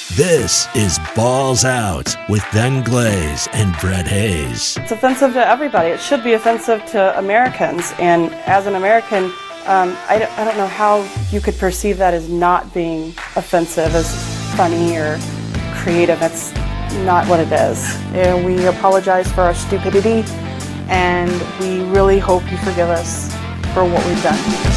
This is Balls Out with Ben Glaze and Brett Haze. It's offensive to everybody. It should be offensive to Americans. And as an American, I don't know how you could perceive that as not being offensive, as funny or creative. It's not what it is. And we apologize for our stupidity, and we really hope you forgive us for what we've done.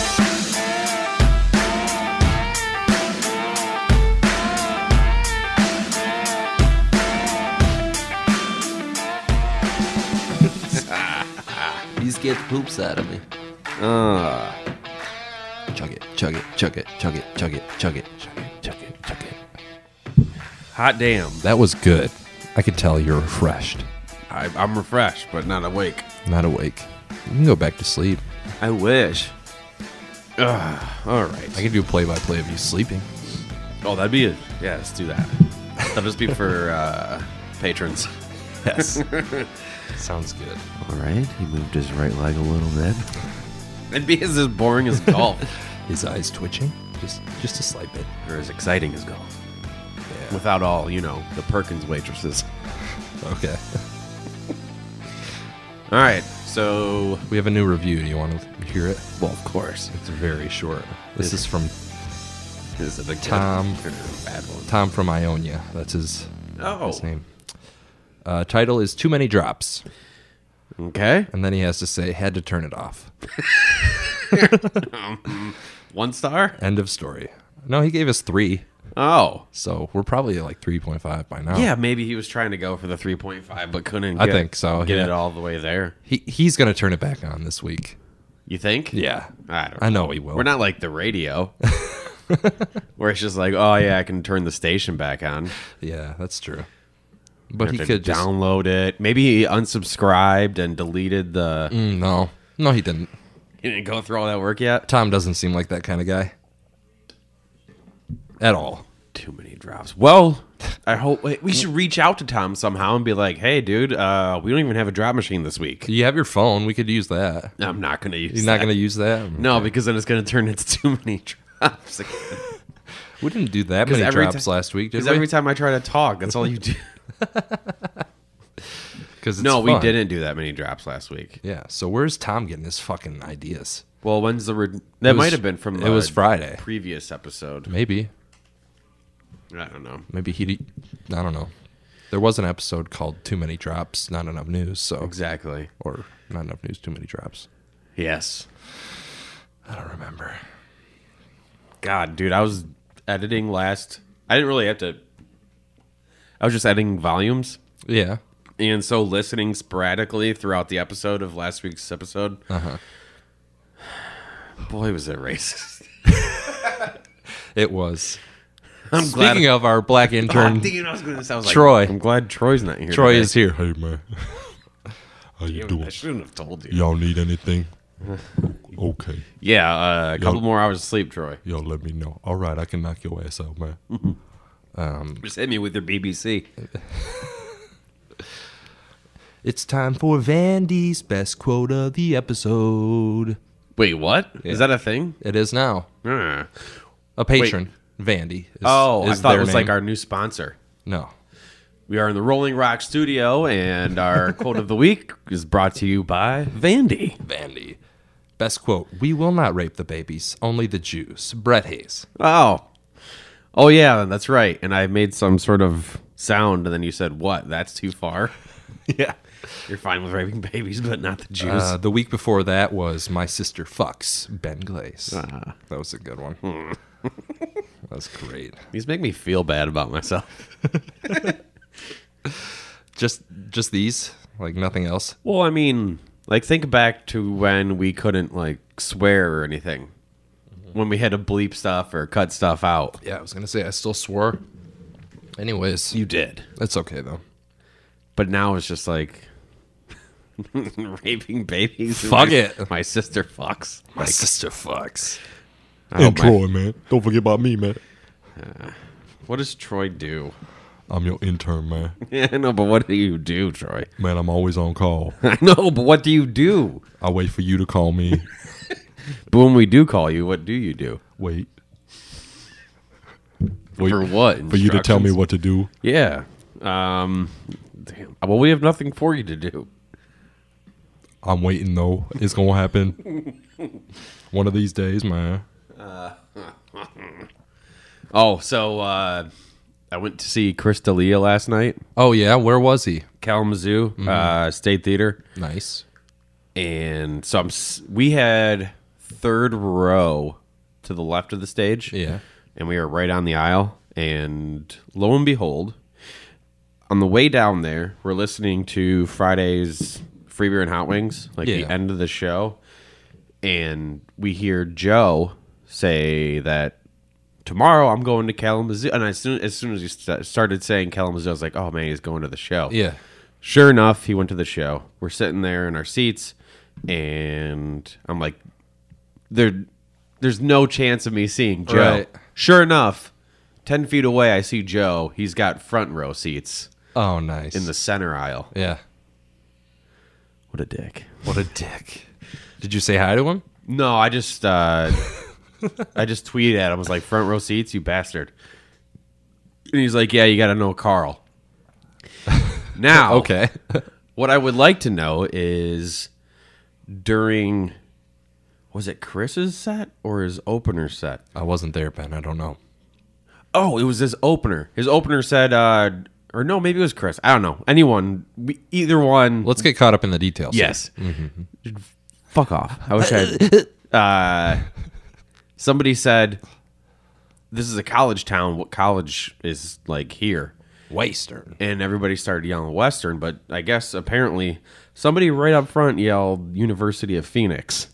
Get the poops out of me. Chug it, chug it, chug it, chug it, chug it, chug it, chug it, chug it, chug it. Hot damn. That was good. I can tell you're refreshed. I'm refreshed, but not awake. Not awake. You can go back to sleep. I wish. All right. I can do a play-by-play of you sleeping. Oh, that'd be it. Yeah, let's do that. That'll just be for patrons. Yes. Sounds good. All right. He moved his right leg a little bit. It'd be as boring as golf. His eyes twitching? Just a slight bit. Or as exciting as golf. Yeah. Without all, the Perkins waitresses. Okay. All right. So we have a new review. Do you want to hear it? Well, of course. It's very short. This is from Is it a Tom. good or a bad one? Tom from Ionia. That's his name. Title is Too Many Drops. Okay. And then he has to say, had to turn it off. 1 star? End of story. No, he gave us 3. Oh. So we're probably like 3.5 by now. Yeah, maybe he was trying to go for the 3.5, but couldn't I think so. Get Yeah. it all the way there. He's going to turn it back on this week. You think? Yeah. I know he will. We're not like the radio. Where it's just like, oh, yeah, I can turn the station back on. Yeah, that's true. But he Have could to download it. Maybe he unsubscribed and deleted the... No, he didn't. He didn't go through all that work yet? Tom doesn't seem like that kind of guy. At all. Too many drops. Well, I hope... we should reach out to Tom somehow and be like, hey, dude, we don't even have a drop machine this week. You have your phone. We could use that. I'm not going to use that. You're not going to use that? No, because then it's going to turn into too many drops again. We didn't do that many drops last week, did we? Because every time I try to talk, that's all you do. No, we didn't do that many drops last week. Yeah, so where's Tom getting his fucking ideas? Well, when's the... That might have been from it was Friday. Previous episode. Maybe. I don't know. Maybe I don't know. There was an episode called Too Many Drops, Not Enough News. So exactly. Or Not Enough News, Too Many Drops. Yes. I don't remember. God, dude, I was editing last... I didn't really have to... I was just editing volumes. Yeah. And so listening sporadically throughout the episode of last week's episode. Uh-huh. Boy, was it racist. It was. Speaking of our black intern, I was gonna sound like, Troy. I'm glad Troy's not here. Troy today. is here. Hey, man. How you doing? I shouldn't have told you. Y'all need anything? Okay. Yeah, a couple more hours of sleep, Troy. Yo, let me know. All right, I can knock your ass out, man. Just hit me with your BBC. It's time for Vandy's best quote of the episode. Wait, what? Yeah. Is that a thing? It is now. Uh. A patron, Vandy. I thought it was like our new sponsor. No. We are in the Rolling Rock studio, and our quote of the week is brought to you by Vandy. Vandy. Best quote. We will not rape the babies, only the Jews. Brett Haze. Oh, yeah, that's right. And I made some sort of sound, and then you said, what? That's too far? Yeah. You're fine with raping babies, but not the Jews. The week before that was My Sister Fucks, Ben Glaze. That was a good one. That was great. These make me feel bad about myself. Just these? Like nothing else? Well, I mean, like think back to when we couldn't like swear or anything. When we had to bleep stuff or cut stuff out. Yeah, I was going to say I still swore. Anyways. You did. It's okay, though. But now it's just like raping babies. Fuck it. My sister fucks. My sister fucks. And Troy, man. Don't forget about me, man. What does Troy do? I'm your intern, man. Yeah, I know, but what do you do, Troy? Man, I'm always on call. I know, but what do you do? I wait for you to call me. But when we do call you, what do you do? Wait. For what? For you to tell me Instructions? what to do. Yeah. Damn. Well, we have nothing for you to do. I'm waiting though. It's gonna happen one of these days, man. Oh, so I went to see Chris D'Elia last night, Oh yeah, where was he? Kalamazoo State Theater, Nice. and so we had third row to the left of the stage, Yeah. and we were right on the aisle. And lo and behold, on the way down there, we're listening to Friday's Free Beer and Hot Wings, like Yeah. the end of the show, and we hear Joe say that tomorrow I'm going to Kalamazoo. And as soon as he started saying Kalamazoo, I was like, oh man, he's going to the show. Yeah. Sure enough, he went to the show. We're sitting there in our seats, and I'm like, there's no chance of me seeing Joe. Right. Sure enough, 10 feet away, I see Joe. He's got front row seats Oh, nice. in the center aisle. Yeah. What a dick. What a dick. Did you say hi to him? No, I just I just tweeted at him. I was like, front row seats, you bastard. And he's like, yeah, you got to know Carl. Now, Okay. what I would like to know is during, was it Chris's set or his opener set? I wasn't there, Ben. I don't know. Oh, it was his opener. His opener said, or no, maybe it was Chris. I don't know. Anyone, either one. Let's get caught up in the details. Yes. Fuck off. I wish I. Somebody said, "This is a college town. What college is like here?" Western. And everybody started yelling Western, but I guess apparently somebody right up front yelled University of Phoenix.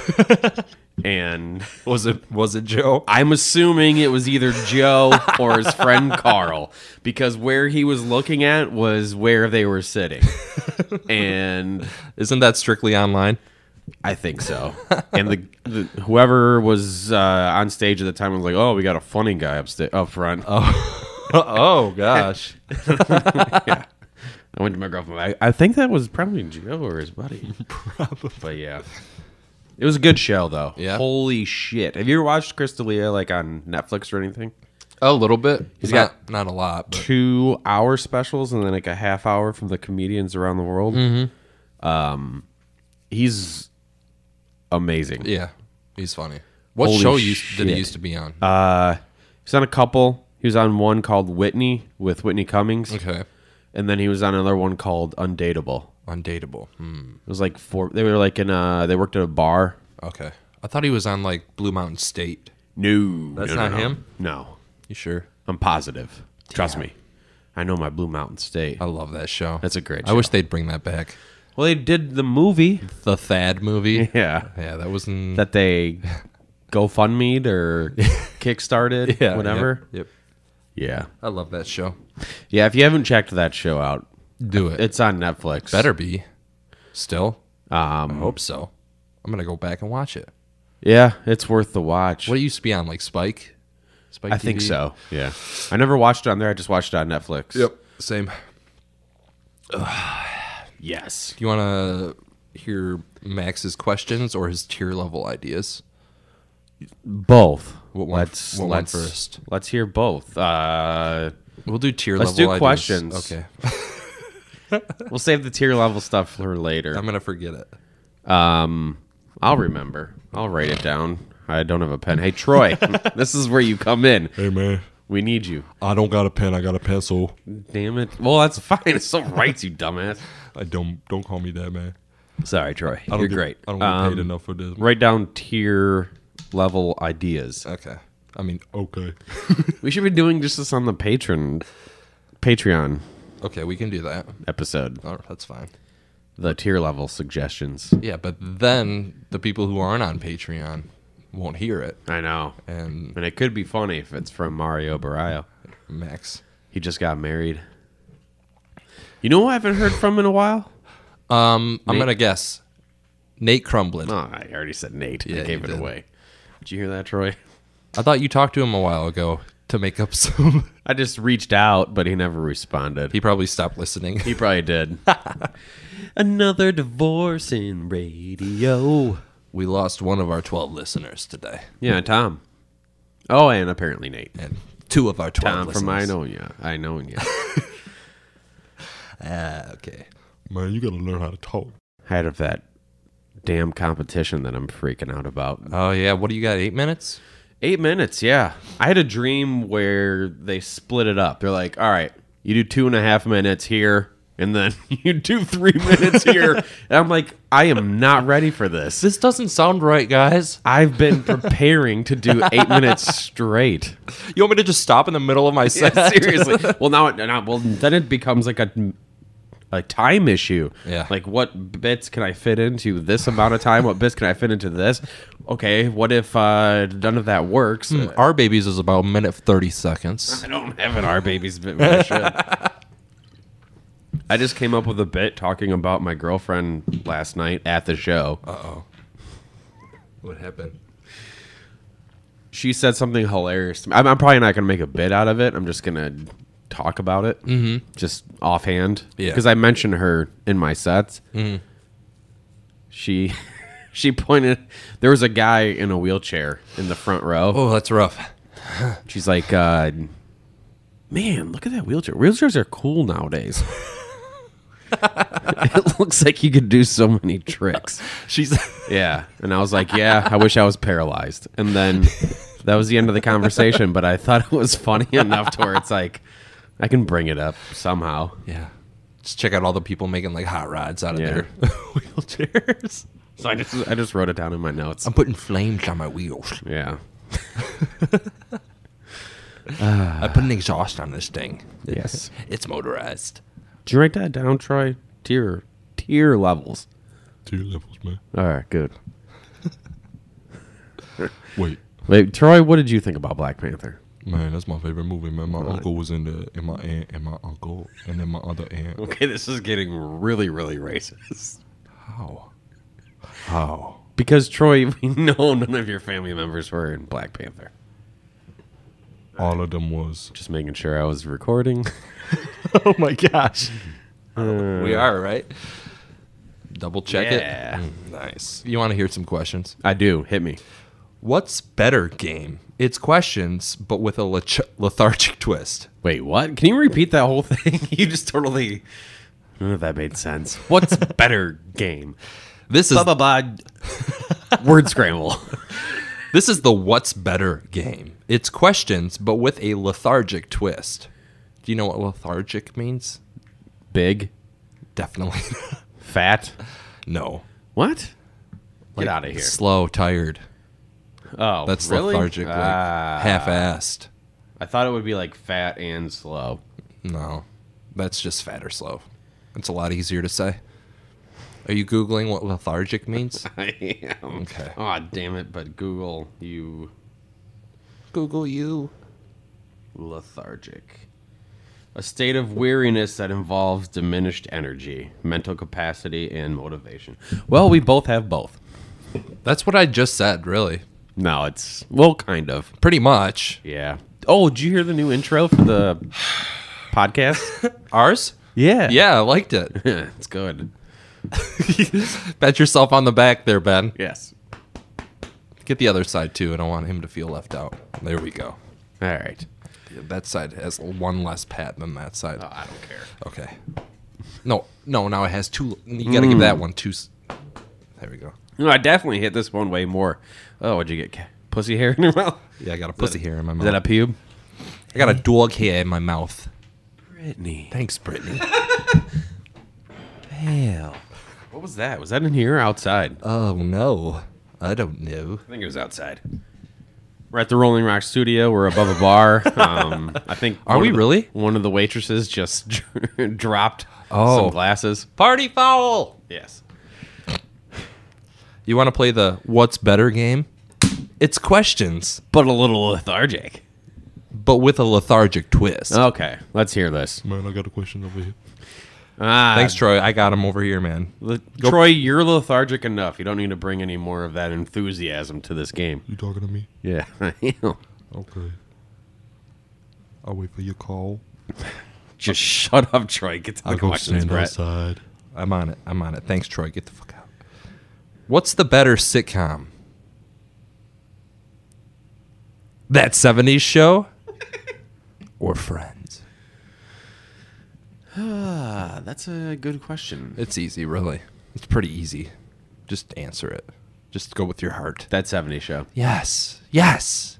And Was it Joe? I'm assuming it was either Joe or his friend Carl, because where he was looking at was where they were sitting. And Isn't that strictly online? I think so. And the whoever was on stage at the time was like, "Oh, we got a funny guy up front." Oh gosh. I went to my girlfriend. I think that was probably Joe or his buddy. Probably. But yeah. It was a good show, though. Yeah. Holy shit. Have you ever watched Chris D'Elia, like, on Netflix or anything? A little bit. He's not a lot. But 2-hour specials and then, like, a half hour from the comedians around the world. Mm-hmm. He's amazing. yeah, he's funny. What Holy show did shit. he used to be on? He's on a couple. He was on one called Whitney with Whitney Cummings. Okay. And then he was on another one called Undateable. Undateable. It was like they were like they worked at a bar. Okay. I thought he was on like Blue Mountain State. No. That's no, not no. him? No. You sure? I'm positive. Trust me. I know my Blue Mountain State. I love that show. That's a great I show. wish they'd bring that back. Well, they did the movie. The Thad movie. Yeah. Yeah, that was in... That they GoFundMe'd or Kickstarted, yeah, whatever. Yep. Yeah. I love that show. Yeah, if you haven't checked that show out, Do it. it's on Netflix. Better be. Still? I hope so. I'm going to go back and watch it. Yeah, it's worth the watch. What it used to be on, like Spike? Spike I think TV? so. Yeah. I never watched it on there. I just watched it on Netflix. Same. Yes. Do you want to hear Max's questions or his tier level ideas? Both. What one Let's first? Let's hear both. We'll do tier Let's level do ideas. questions. Okay. We'll save the tier level stuff for later. I'm going to forget it. I'll remember. I'll write it down. I don't have a pen. Hey, Troy, this is where you come in. Hey, man. We need you. I don't got a pen. I got a pencil. Damn it. Well, that's fine. It's still right, you dumbass. I don't call me that, man. Sorry, Troy. I don't You're get, great. I don't get paid enough for this. Write down tier level ideas. Okay. I mean, Okay. We should be doing just this on the Patreon okay, we can do that. episode. Oh, that's fine. The tier level suggestions. Yeah, but then the people who aren't on Patreon won't hear it. I know. And And it could be funny if it's from Mario Barrio. Max. He just got married. You know who I haven't heard from in a while? I'm going to guess. Nate Crumblin. Oh, I already said Nate. Yeah, I gave you it did. away. Did you hear that, Troy? I thought you talked to him a while ago to make up some. I just reached out, but he never responded. He probably stopped listening. He probably did. Another divorce in radio. We lost one of our 12 listeners today. Yeah, Tom. Oh, and apparently Nate. And 2 of our 12 Tom listeners. from I know ya. Okay. Man, you gotta learn how to talk. Head of that damn competition that I'm freaking out about. Oh, yeah. What do you got, 8 minutes? 8 minutes, yeah. I had a dream where they split it up. They're like, all right, you do 2.5 minutes here, and then you do 3 minutes here. And I'm like, I am not ready for this. This doesn't sound right, guys. I've been preparing to do 8 minutes straight. You want me to just stop in the middle of my set? Yeah, seriously. Well, then it becomes like a time issue. Yeah. Like, what bits can I fit into this amount of time? What bits can I fit into this? Okay, what if none of that works? Our Babies is about a minute 30 seconds. I don't have an Our Babies bit. But I should. I just came up with a bit talking about my girlfriend last night at the show. Uh-oh. What happened? She said something hilarious to me. I'm probably not going to make a bit out of it. I'm just going to talk about it, just offhand. Yeah. Because I mentioned her in my sets. She pointed. There was a guy in a wheelchair in the front row. Oh, that's rough. She's like, man, look at that wheelchair. Wheelchairs are cool nowadays. It looks like you could do so many tricks. She's Yeah. And I was like, yeah, I wish I was paralyzed. And then that was the end of the conversation. But I thought it was funny enough to where it's like, I can bring it up somehow. yeah. Just check out all the people making like hot rods out of Yeah. their wheelchairs. So I just wrote it down in my notes. I'm putting flames on my wheels. Yeah. I put an exhaust on this thing. Yes. It's motorized. Did you write that down, Troy? Tier levels. 2 levels, man. All right, good. Wait, Troy, what did you think about Black Panther? man, that's my favorite movie, man. My uncle was in there, and my aunt, and my uncle, and then my other aunt. Okay, this is getting really, really racist. How? Because, Troy, we know none of your family members were in Black Panther. All of them was. Just making sure I was recording. Oh my gosh. We are, right? Double check Yeah. it. Nice. You want to hear some questions? I do. Hit me. What's better game? It's questions, but with a lethargic twist. Wait, what? Can you repeat that whole thing? You just totally... None of that made sense. What's better game? This is Blah, blah, blah. Word scramble. This is the what's better game. It's questions, but with a lethargic twist. Do you know what lethargic means? Big. Definitely. Fat. No. What? Get out of here. Slow, tired. Oh, That's really? lethargic, like half-assed. I thought it would be like fat and slow. No. That's just fat or slow. It's a lot easier to say. Are you Googling what lethargic means? I am. Okay. Oh, damn it. But Google, Google you. lethargic. A state of weariness that involves diminished energy, mental capacity, and motivation. Well, we both have both. That's what I just said, really. No, it's, well, kind of. Pretty much. Yeah. Oh, did you hear the new intro for the podcast? Ours? Yeah. Yeah, I liked it. It's good. Pat yourself on the back there, Ben. Yes. Get the other side, too. I don't want him to feel left out. There we go. All right. That side has one less pat than that side. Oh, I don't care. Okay. No, now it has two. You got to give that one two. There we go. No, I definitely hit this one way more. Oh, what'd you get? Pussy hair in your mouth? Yeah, I got a pussy hair in my mouth. Is that a pube? I got a dog hair in my mouth. Brittany. Thanks, Brittany. Hell. What was that? Was that in here or outside? Oh, no. I don't know. I think it was outside. We're at the Rolling Rock studio. We're above a bar. I think. Are we really? One of the waitresses just dropped Oh. some glasses. Party foul! Yes. You want to play the what's better game? It's questions, But a little lethargic. but with a lethargic twist. Okay, let's hear this. Man, I got a question over here. Thanks, Troy. I got him over here, man. Troy, you're lethargic enough. You don't need to bring any more of that enthusiasm to this game. You talking to me? Yeah, I am. Okay. I'll wait for your call. Just shut up, Troy. Get to the I'll go questions, stand Brett. outside. I'm on it. Thanks, Troy. Get the fuck out. What's the better sitcom? That 70s show or Friends? That's a good question. It's easy, really. It's pretty easy. Just answer it. Just go with your heart. That 70s show. Yes. Yes.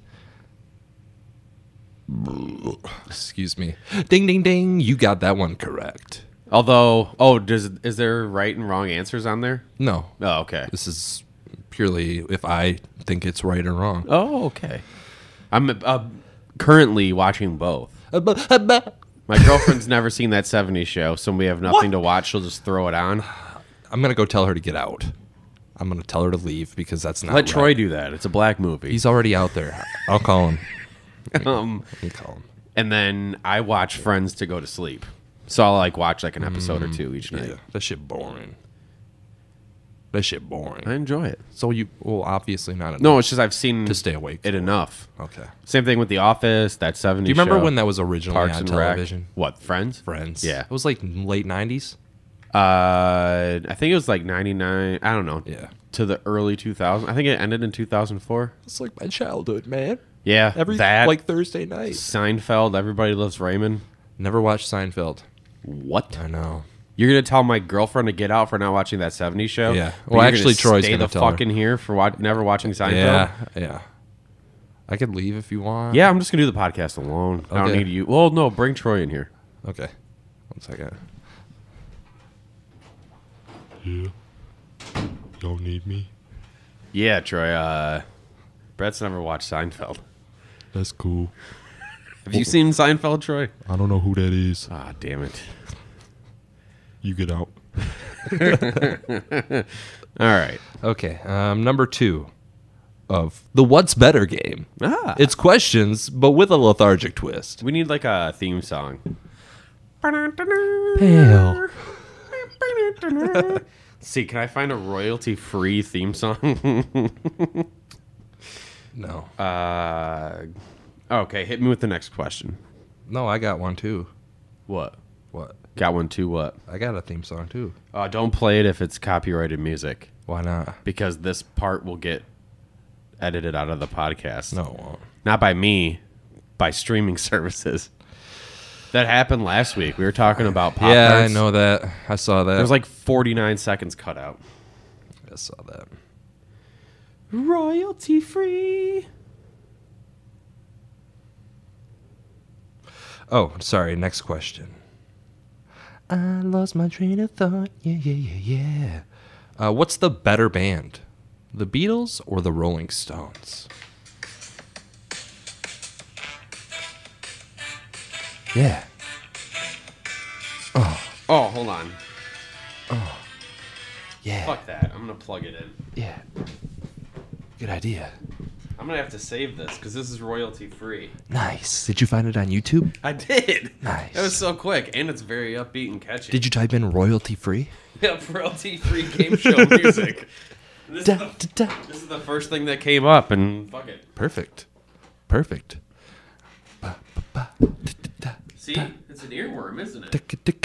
Excuse me. Ding, ding, ding. You got that one correct. Although, is there right and wrong answers on there? No. Oh, okay. This is purely if I think it's right or wrong. Oh, okay. I'm currently watching both. My girlfriend's never seen that 70s show, so when we have nothing to watch, she'll just throw it on. I'm going to go tell her to get out. I'm going to tell her to leave because that's not Let right. Troy do that. It's a black movie. He's already out there. I'll call him. Let me call him. And then I watch Friends to go to sleep. So I'll watch an episode or two each night. Yeah, that shit boring. That shit boring. I enjoy it. So you will obviously not enough No, it's just I've seen to stay awake. it enough. Okay. Same thing with The Office, that 70s Do you remember show, when that was originally Parks on and Rec. television? What, Friends? Friends. Yeah. It was like late 90s. I think it was 99. I don't know. Yeah. To the early 2000s. I think it ended in 2004. It's like my childhood, man. Yeah. Like Thursday night. Seinfeld, Everybody Loves Raymond. Never watched Seinfeld. What? I know. You're gonna tell my girlfriend to get out for not watching that 70s show? Yeah. But Well, you're actually, Troy's stay gonna the tell her. fucking here for never watching Seinfeld. Yeah. Yeah. I could leave if you want. Yeah, I'm just gonna do the podcast alone. I don't Okay. need you. Well, no, bring Troy in here. Okay. 1 second. Yeah. Y'all need me? Yeah, Troy. Brett's never watched Seinfeld. That's cool. Have you seen Seinfeld, Troy? I don't know who that is. Ah, damn it. You get out. All right. Okay. Number 2 of the What's Better game. Ah. It's questions, but with a lethargic twist. We need a theme song. Pale. See, can I find a royalty-free theme song? No. Okay, hit me with the next question. No, I got one too. What? What? Got one too, what? I got a theme song too. Don't play it if it's copyrighted music, Why not? because this part will get edited out of the podcast. No, it won't. Not by me, by streaming services. That happened last week. We were talking about Pop Yeah, I Tarts. know that. I saw that. There was 49 seconds cut out. I saw that. Royalty free. Oh, sorry. Next question. I lost my train of thought. Yeah, yeah, yeah, yeah. What's the better band? The Beatles or the Rolling Stones? Yeah. Oh, hold on. Yeah. Fuck that. I'm going to plug it in. Yeah. Good idea. I'm going to have to save this because this is royalty free. Nice. Did you find it on YouTube? I did. Nice. That was so quick. And it's very upbeat and catchy. Did you type in royalty free? Yep, royalty free game show music. This is the first thing that came up, and fuck it. Perfect. Perfect. See? It's an earworm, isn't it?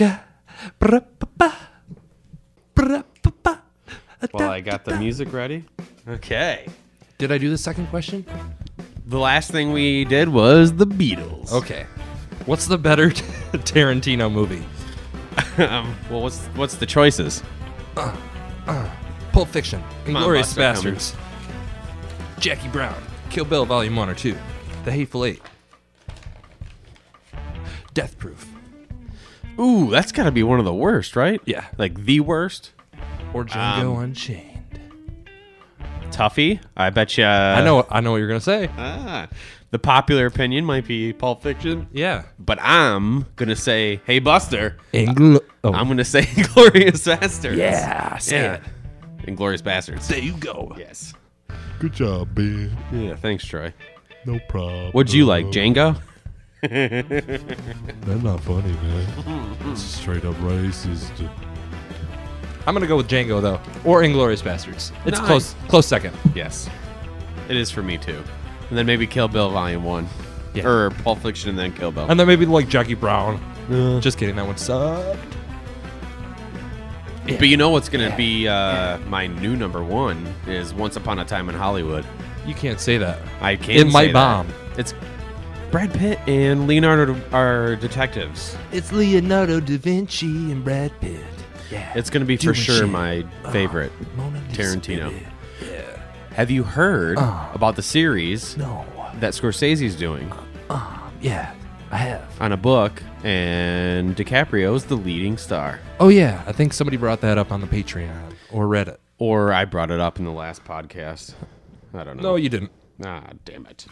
Well, I got the music ready. Okay. Did I do the second question? The last thing we did was the Beatles. Okay. What's the better Tarantino movie? Well, what's the choices? Pulp Fiction, on, Inglourious Buster Bastards, Jackie Brown, Kill Bill Volume 1 or 2, The Hateful Eight, Death Proof, Ooh, that's got to be one of the worst, right? Yeah. Like the worst? or Django Unchained. Tuffy? I bet you. I know what you're gonna say. The popular opinion might be Pulp Fiction. Yeah. But I'm going to say, hey, Buster. I'm I'm going to say Glorious Bastards. yeah. Say it. Inglorious Bastards. There you go. Yes. Good job, Ben. Yeah, thanks, Troy. No problem. What'd you like, Django? That's not funny, man. It's straight up racist. I'm gonna go with Django though, or Inglourious Bastards. It's Nice. close second. Yes. It is for me, too. And then maybe Kill Bill Volume 1. Yeah. Or Pulp Fiction and then Kill Bill. And then maybe like Jackie Brown. Just kidding. That one sucked. But you know what's going to be my new number 1 is Once Upon a Time in Hollywood. You can't say that. I can't It might say that. bomb. It's Brad Pitt and Leonardo are detectives. It's Leonardo da Vinci and Brad Pitt. Yeah. It's going to be for Doing sure shit. my favorite Mona Lisa, Tarantino. baby. Yeah. Have you heard about the series No. that Scorsese's doing Yeah, I have. on a book, and DiCaprio's the leading star? Oh, yeah. I think somebody brought that up on the Patreon or Reddit. Or I brought it up in the last podcast. I don't know. No, you didn't. Ah, damn it.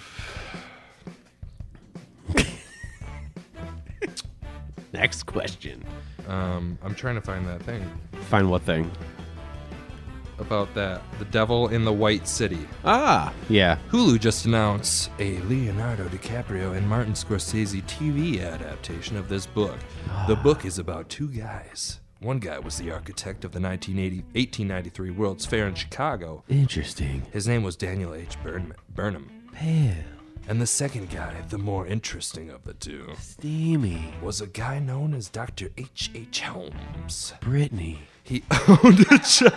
Next question. I'm trying to find that thing Find what thing? about that. The Devil in the White City. Ah, yeah. Hulu just announced a Leonardo DiCaprio and Martin Scorsese TV adaptation of this book. The book is about two guys. One guy was the architect of the 1893 World's Fair in Chicago. Interesting. His name was Daniel H. Burnham. Pale. And the second guy, the more interesting of the two, Steamy. was a guy known as Dr. H.H. Holmes. Brittany. He owned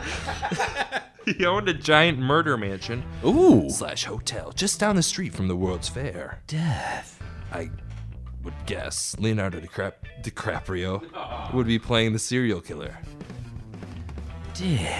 a giant murder mansion Ooh. / hotel just down the street from the World's Fair. Death. I would guess Leonardo DiCaprio would be playing the serial killer. Dick.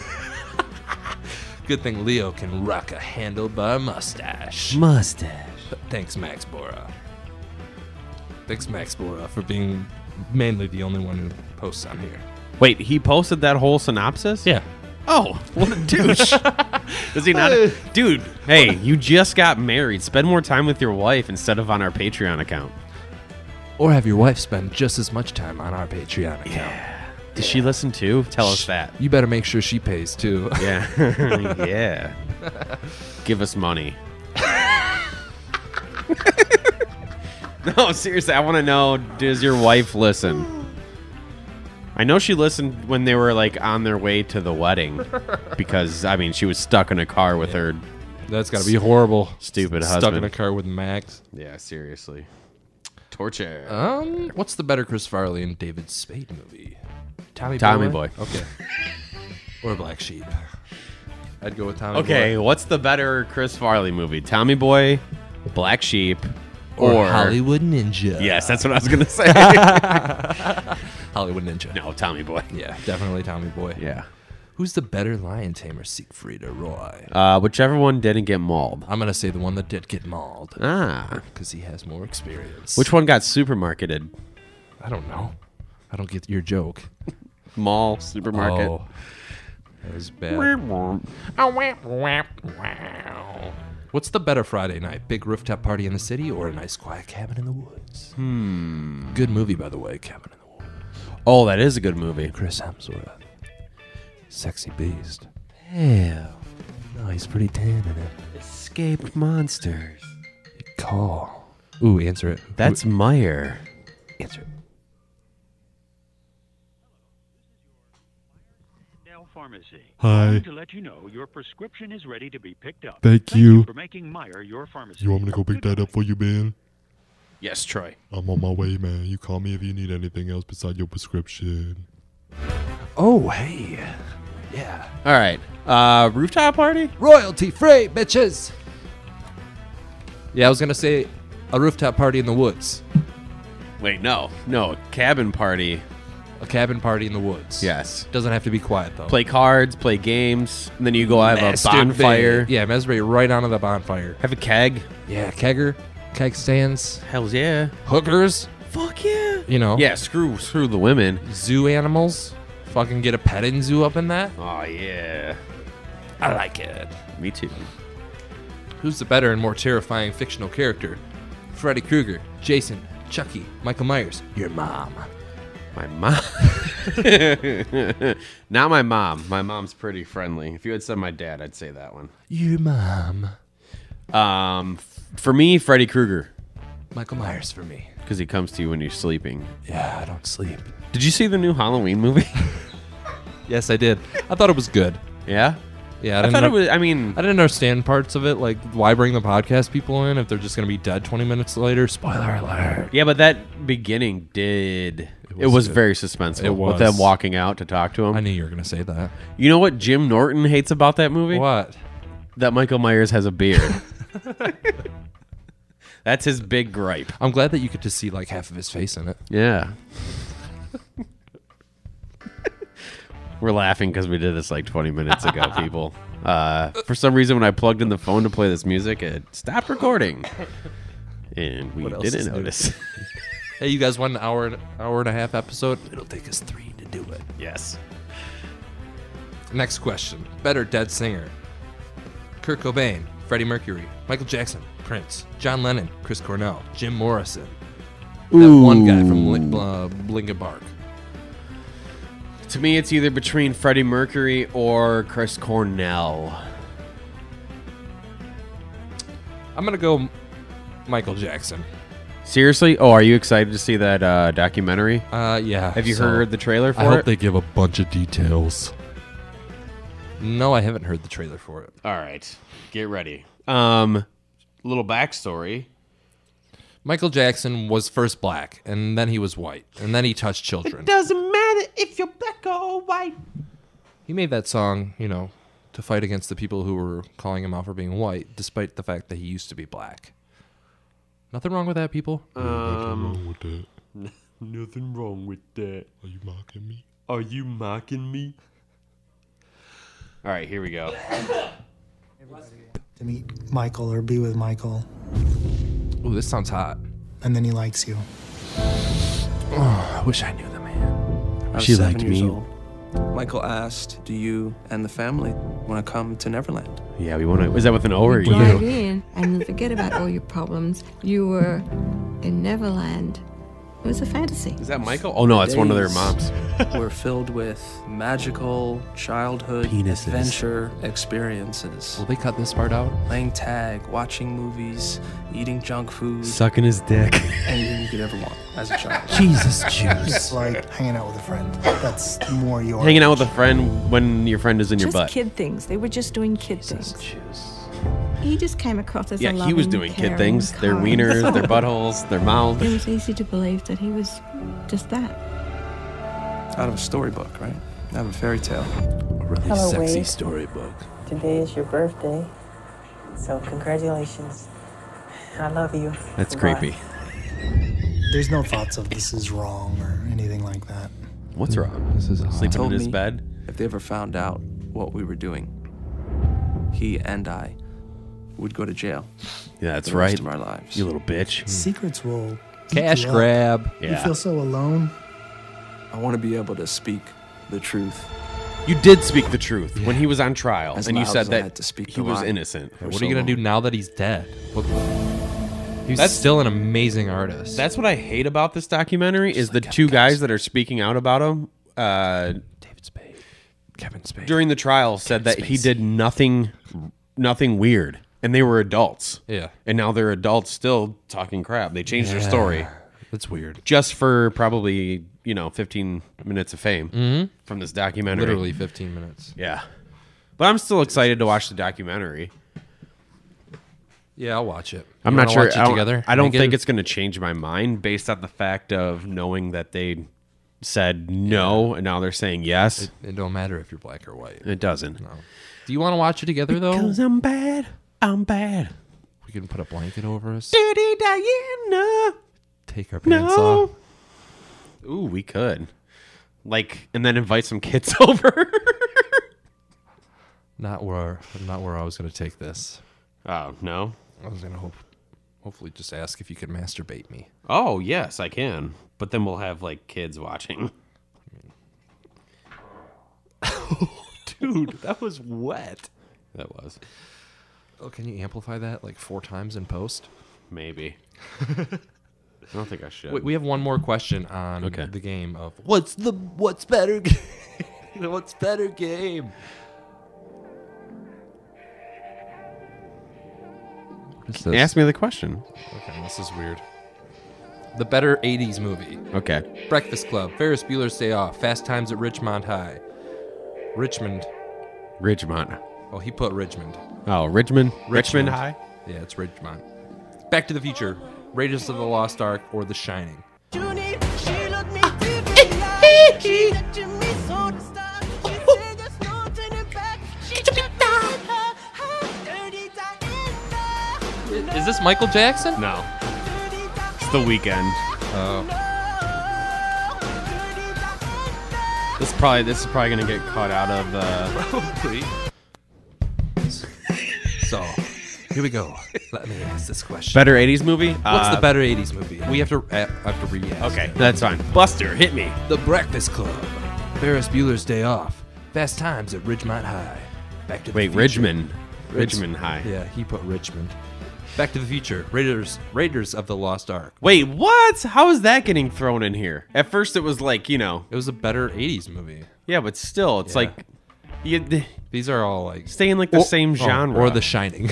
Good thing Leo can rock a handlebar mustache. Mustache. Thanks, Max Bora. Thanks, Max Bora, for being mainly the only one who posts on here. Wait, he posted that whole synopsis? Yeah. Oh, what a douche. Does he not? Dude, hey, you just got married. Spend more time with your wife instead of on our Patreon account. Or have your wife spend just as much time on our Patreon account. Does she listen too? Tell us that. You better make sure she pays too. Yeah. Yeah. Give us money. No, seriously, I want to know, does your wife listen? I know she listened when they were like on their way to the wedding because, I mean, she was stuck in a car with her That's got to be horrible. stupid Stuck husband. in a car with Max. Yeah, seriously. Torture. What's the better Chris Farley and David Spade movie? Tommy Boy. Okay. Or Black Sheep. I'd go with Tommy Okay, Boy. what's the better Chris Farley movie? Tommy Boy, Black Sheep, Or Hollywood Ninja. Yes, that's what I was going to say. Hollywood Ninja. No, Tommy Boy. Yeah, definitely Tommy Boy. Yeah. Who's the better lion tamer, Siegfried or Roy? Whichever one didn't get mauled. I'm going to say the one that did get mauled. Ah. Because he has more experience. Which one got supermarketed? I don't know. I don't get your joke. Mall, supermarket. Oh, that was bad. What's the better Friday night? Big rooftop party in the city or a nice quiet cabin in the woods? Good movie, by the way, Cabin in the Woods. Oh, that is a good movie. Chris Hemsworth. Sexy beast. Hell. No, he's pretty tan in it. Escaped monsters. Call. Ooh, answer it. That's Meyer. Answer it. Pharmacy. Hi. Calling to let you know your prescription is ready to be picked up. Thank you. for making Meyer your pharmacy. You want me to go pick that up for you, man? Yes, Troy. I'm on my way, man. You call me if you need anything else besides your prescription. Oh, hey. Yeah. All right. Rooftop party? Royalty free, bitches. Yeah, I was going to say a rooftop party in the woods. Wait, no. No, cabin party. A cabin party in the woods. Yes. Doesn't have to be quiet, though. Play cards, play games, and then you go have a bonfire. Yeah, masturbate right onto the bonfire. Have a keg. Yeah, keg stands, Hells yeah. hookers, Fuck yeah. you know. Yeah, screw the women. Zoo animals. Fucking get a petting zoo up in that. Oh, yeah. I like it. Me too. Who's the better and more terrifying fictional character? Freddy Krueger, Jason, Chucky, Michael Myers, your mom. My mom. Not my mom. My mom's pretty friendly. If you had said my dad, I'd say that one. Your mom. For me, Freddy Krueger, Michael Myers for me. because he comes to you when you're sleeping. Yeah, I don't sleep. Did you see the new Halloween movie? Yes, I did. I thought it was good. Yeah. Yeah, I thought it was. I mean, I didn't understand parts of it, like why bring the podcast people in if they're just going to be dead 20 minutes later. Spoiler alert. yeah, but that beginning did. It was good. very suspenseful. It with was. them walking out to talk to him. I knew you were going to say that. You know what Jim Norton hates about that movie? What? That Michael Myers has a beard. That's his big gripe. I'm glad that you get to see like half of his face in it. Yeah. We're laughing because we did this like 20 minutes ago, people. For some reason, when I plugged in the phone to play this music, it stopped recording. And we didn't notice. Hey, you guys want an hour and a half episode? It'll take us 3 to do it. Yes. Next question. Better dead singer. Kurt Cobain, Freddie Mercury, Michael Jackson, Prince, John Lennon, Chris Cornell, Jim Morrison. That one guy from Linkin Park. To me, it's either between Freddie Mercury or Chris Cornell. I'm going to go Michael Jackson. Seriously? Oh, are you excited to see that documentary? Yeah. Have you heard the trailer for I it? hope they give a bunch of details. No, I haven't heard the trailer for it. All right. Get ready. Little backstory. Michael Jackson was first black, and then he was white, and then he touched children. Doesn't matter if you're black or white. He made that song, to fight against the people who were calling him out for being white, despite the fact that he used to be black. Nothing wrong with that, people? Nothing wrong with that. Nothing wrong with that. Are you mocking me? Are you mocking me? All right, here we go. To meet Michael or be with Michael, Ooh, this sounds hot. and then he likes you. Oh, I wish I knew the man. I was She 7 liked years me. old. Michael asked, "Do you and the family want to come to Neverland?" Yeah, we want to. Is that with an O or Drive you? in and forget about all your problems. You were in Neverland. It was a fantasy. Is that Michael? Oh no, it's one of their Days moms. were filled with magical childhood Penises. adventure experiences. Will they cut this part out? Playing tag, watching movies, eating junk food, Sucking his dick. anything you could ever want as a child. Jesus, It's Jews. like hanging out with a friend. That's more your Hanging out with a friend when your friend is in your Just butt. kid things. They were just doing kid things. He just came across as a Yeah, loving, he was doing kid caring, things. Their kind wieners, soul. their buttholes, their mouths. It was easy to believe that he was just that. Out of a storybook, right? Out of a fairy tale. A really Hello, sexy Wade. storybook. Today is your birthday, so congratulations. I love you. That's Goodbye. creepy. There's no thoughts of this is wrong or anything like that. What's wrong? This is Sleeping in Told his me bed? if they ever found out what we were doing, he and I would go to jail. Yeah, that's for the right. rest of our lives. You little bitch. Secrets will eat Cash you up. grab. You Yeah. feel so alone. I want to be able to speak the truth. You did speak the truth when he was on trial, As and you loud said as I that had to speak he the was lie. innocent. For What are so you going to do long. now that he's dead? He's That's- still an amazing artist. That's what I hate about this documentary is the two guys that are speaking out about him David Spade. Kevin Spade. during the trial said that he did nothing weird, and they were adults. Yeah. And now they're adults still talking crap. They changed their story That's weird. just for probably 15 minutes of fame from this documentary. Literally 15 minutes. Yeah. But I'm still excited to watch the documentary. Yeah, I'll watch it. I'm You not wanna sure. Watch it together? I don't Make it- think it's going to change my mind based on the fact of knowing that they said no and now they're saying yes. It don't matter if you're black or white. It doesn't. No. Do you want to watch it together though? Because I'm bad. I'm bad. We can put a blanket over us. Dirty Diana. Take our pants No. off. Ooh, we could. And then invite some kids over. Not where I was going to take this. Oh, no. I was going to hopefully just ask if you could masturbate me. Oh, yes, I can. But then we'll have kids watching. Dude, that was wet. That was. Oh, can you amplify that 4 times in post? Maybe. I don't think I should. Wait, we have one more question on Okay. the game of what's better what's better game? What is this? Ask me the question. Okay, this is weird. The better 80s movie. Okay. Breakfast Club, Ferris Bueller's Day Off, Fast Times at Ridgemont High. Richmond. Ridgemont. Oh, he put Richmond. Oh, Richmond High? Yeah, it's Ridgemont. Back to the Future, Raiders of the Lost Ark, or The Shining. Is this Michael Jackson? No. It's The Weeknd. Oh. This is probably gonna get cut out of. Probably. So, here we go. Let me ask this question. Better 80s movie? What's the better 80s movie? We have to re-ask. Okay, that's fine. Buster, hit me. The Breakfast Club. Ferris Bueller's Day Off. Fast Times at Ridgemont High. Back to the Future. Richmond High. Yeah, he put Richmond. Back to the Future. Raiders of the Lost Ark. Wait, what? How is that getting thrown in here? At first, it was like, It was a better 80s movie. Yeah, but still, it's like these are all like stay in like the same genre. Or The Shining.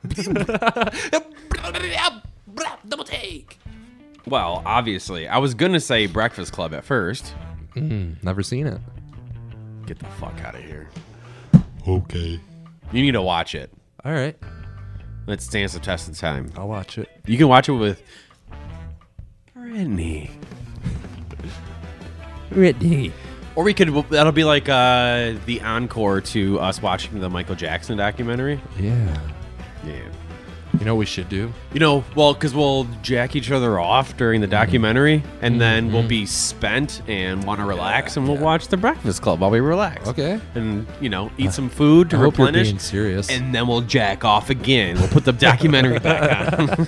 Double take. Well, obviously, I was gonna say Breakfast Club at first. Never seen it. Get the fuck out of here. Okay. You need to watch it. All right, Let's stand the test of time. I'll watch it. You can watch it with Brittany. Or we could. That'll be like the encore to us watching the Michael Jackson documentary. Yeah. Yeah. You know what we should do? Well, because we'll jack each other off during the documentary, and then we'll be spent and want to relax, and we'll watch The Breakfast Club while we relax. Okay. And, eat some food to I hope you're replenish. being serious. And then we'll jack off again. We'll put the documentary back on.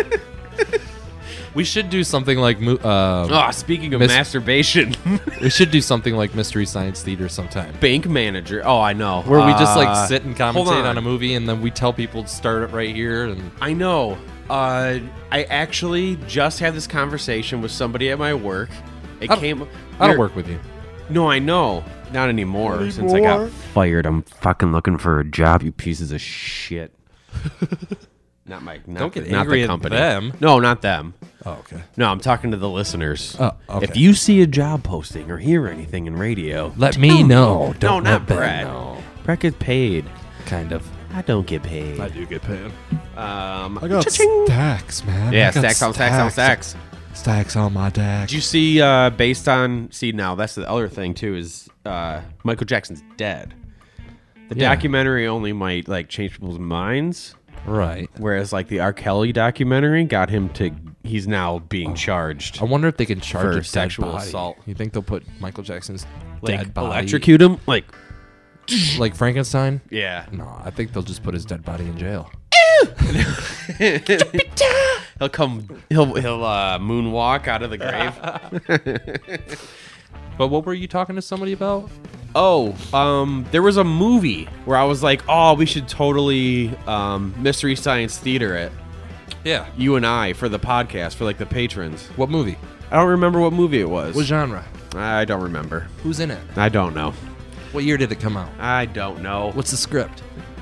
We should do something like speaking of masturbation. we should do something like Mystery Science Theater sometime. Bank Manager. Oh, I know. Where we just like sit and commentate on a on. movie, and then we tell people to start it right here. And I know. I actually just had this conversation with somebody at my work. I don't work with you. No, I know. Not anymore. Since I got fired, I'm fucking looking for a job, you pieces of shit. Not Don't get not angry the at company. them. No, not them. Oh, okay. No, I'm talking to the listeners. Oh, okay. If you see a job posting or hear anything in radio, Let me know. No, Don't not let Ben Brad. know. Brad gets paid. Kind of. I don't get paid. I do get paid. I got cha-ching. stacks, man. Yeah, I got stacks on stacks on stacks. Stacks on my deck. Did you see, based on... See, now, that's the other thing, too, is Michael Jackson's dead. The documentary only might, change people's minds. Right. Whereas, the R. Kelly documentary got him to... He's now being charged. I wonder if they can charge for a sexual dead body. assault. You think they'll put Michael Jackson's dead body... Electrocute him? Like Frankenstein? Yeah. No, I think they'll just put his dead body in jail. He'll moonwalk out of the grave. But what were you talking to somebody about? There was a movie where I was like, we should totally Mystery Science Theater it. Yeah. You and I for the podcast, for the patrons. What movie? I don't remember what movie it was. What genre? I don't remember. Who's in it? I don't know. What year did it come out? I don't know. What's the script?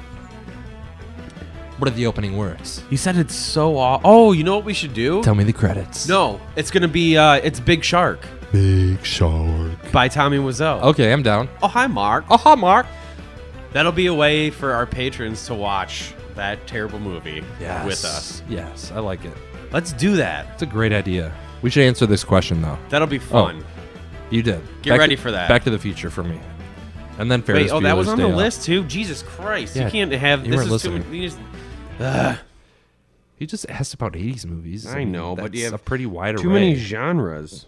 What are the opening words? You said it's so Oh, you know what we should do? Tell me the credits. No, it's going to be, it's Big Shark. Big Shark. By Tommy Wiseau. Okay, I'm down. Oh, hi, Mark. Oh, hi, Mark. That'll be a way for our patrons to watch that terrible movie with us. Yes, I like it. Let's do that. It's a great idea. We should answer this question, though. That'll be fun. You did. Get ready for that. Back to the Future for me. And then Ferris Wait, that was Bueller's on Day the Off. list, too? Jesus Christ. Yeah, you can't have... you This weren't is too listening. much... He just asked about 80s movies. I know, but you that's have a pretty wide array. Too many genres.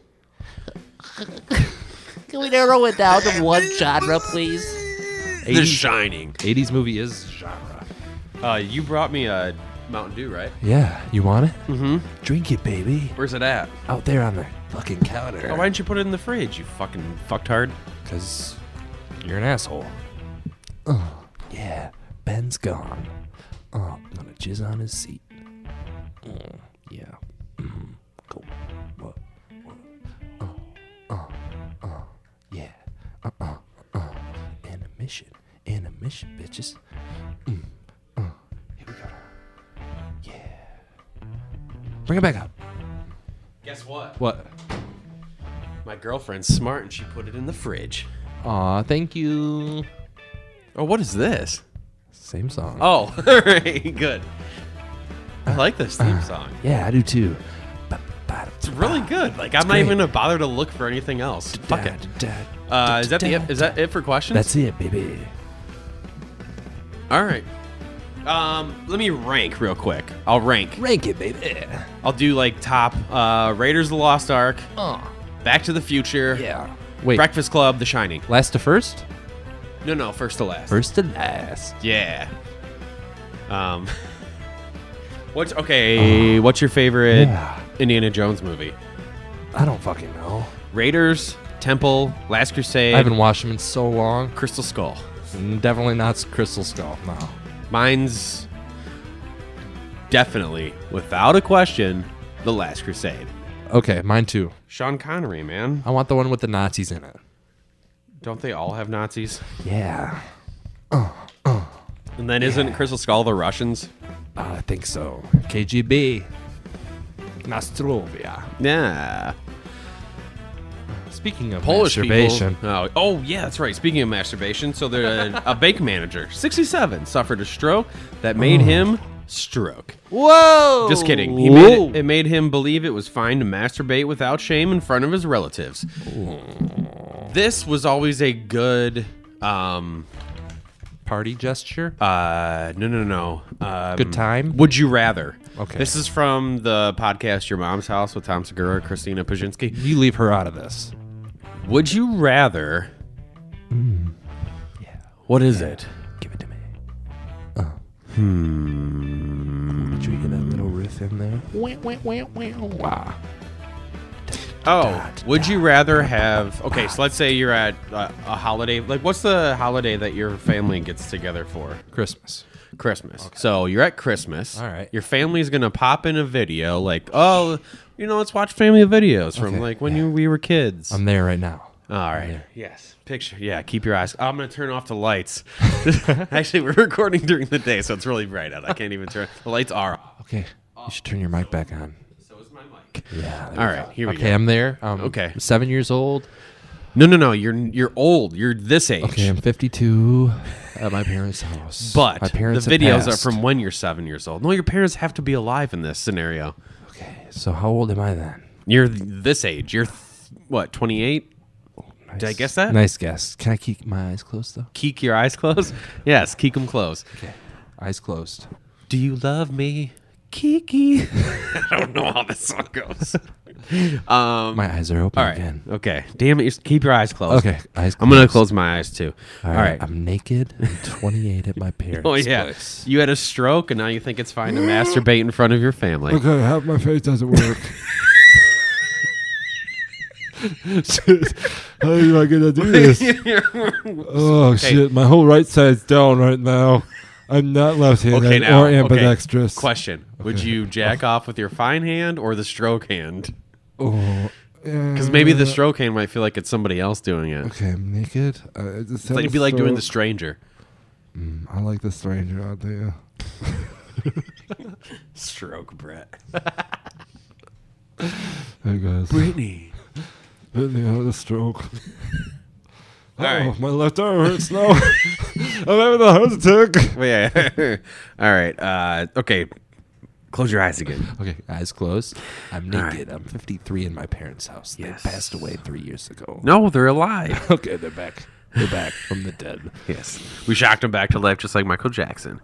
Can we narrow it down to one genre, please? The Shining. 80s movie is genre. You brought me a Mountain Dew, right? Yeah, you want it? Mm-hmm. Drink it, baby. Where's it at? Out there on the fucking counter. Oh, why didn't you put it in the fridge, you fucking fucktard? Because you're an asshole. Oh, yeah. Ben's gone. Oh, I'm gonna jizz on his seat. Yeah. Cool. What? Yeah. Animation, bitches. Here we go. Yeah. Bring it back up. Guess what? What? My girlfriend's smart and she put it in the fridge. Aw, thank you. Oh, what is this? Same song. Oh, all right, good. I like this theme song. Yeah, I do too. It's really good. I'm not even gonna bother to look for anything else. Fuck it. Is that it for questions? That's it, baby. All right. Let me rank real quick. I'll rank. Rank it, baby. I'll do like top Raiders of the Lost Ark, Back to the Future, Wait. Breakfast Club, The Shining. Last to first? No, first to last. First to last. Yeah. What's your favorite Indiana Jones movie? I don't fucking know. Raiders, Temple, Last Crusade. I haven't watched them in so long. Crystal Skull. Definitely not Crystal Skull, no. Mine's definitely, without a question, The Last Crusade. Okay, mine too. Sean Connery, man. I want the one with the Nazis in it. Don't they all have Nazis? Yeah. And then isn't Crystal Skull the Russians? I think so. KGB. Nostrovia. Yeah. Speaking of Polish masturbation. People, oh, yeah, that's right. Speaking of masturbation, so a bank manager, 67, suffered a stroke that made him stroke. Whoa! Just kidding. It made him believe it was fine to masturbate without shame in front of his relatives. This was always a good party gesture? No. Good time? Would you rather? Okay. This is from the podcast Your Mom's House with Tom Segura, Christina Pajinski. You leave her out of this. Would you rather? Yeah. What is it? Give it to me. Did you get that little riff in there? Wow. Would you rather have... Okay, so let's say you're at a holiday. Like, what's the holiday that your family gets together for? Christmas. Okay. So you're at Christmas. All right. Your family's going to pop in a video like, let's watch family videos from we were kids. I'm there right now. All right. Yes. Picture. Yeah. Keep your eyes. I'm going to turn off the lights. Actually, we're recording during the day, so it's really bright out. I can't even turn. The lights are off. Okay. You should turn your mic back on. So is my mic. Yeah. All right. Here we go. Okay, I'm there. Okay. 7 years old. No. You're old. You're this age. Okay, I'm 52 at my parents' house. But my parents the videos are from when you're 7 years old. No, your parents have to be alive in this scenario. Okay. So how old am I then? You're this age. You're what? 28. Nice. Did I guess that? Nice guess. Can I keep my eyes closed though? Keep your eyes closed? Yes, keep them closed. Okay. Eyes closed. Do you love me, Kiki? I don't know how this song goes. My eyes are open again. Okay. Damn it. Keep your eyes closed. Okay. Eyes closed. I'm going to close my eyes too. All right. I'm naked and 28 at my parents' place. You had a stroke and now you think it's fine to masturbate in front of your family. Okay, half my face doesn't work. Shit. How am I gonna do this? Shit, my whole right side's down right now. I'm not left-handed or ambidextrous. Question: Would you jack off with your fine hand or the stroke hand? Oh, because maybe the stroke hand might feel like it's somebody else doing it. Okay, I'm naked. It's like it'd be like doing the stranger. I like the stranger idea. Stroke, Brett. Hey guys, Brittany had a stroke. All right. My left arm hurts now. I'm having a heart attack. Yeah. All right. Okay. Close your eyes again. Okay. Eyes closed. I'm naked. Right. I'm 53 in my parents' house. Yes. They passed away 3 years ago. No, they're alive. Okay, they're back. They're back from the dead. Yes. We shocked them back to life just like Michael Jackson.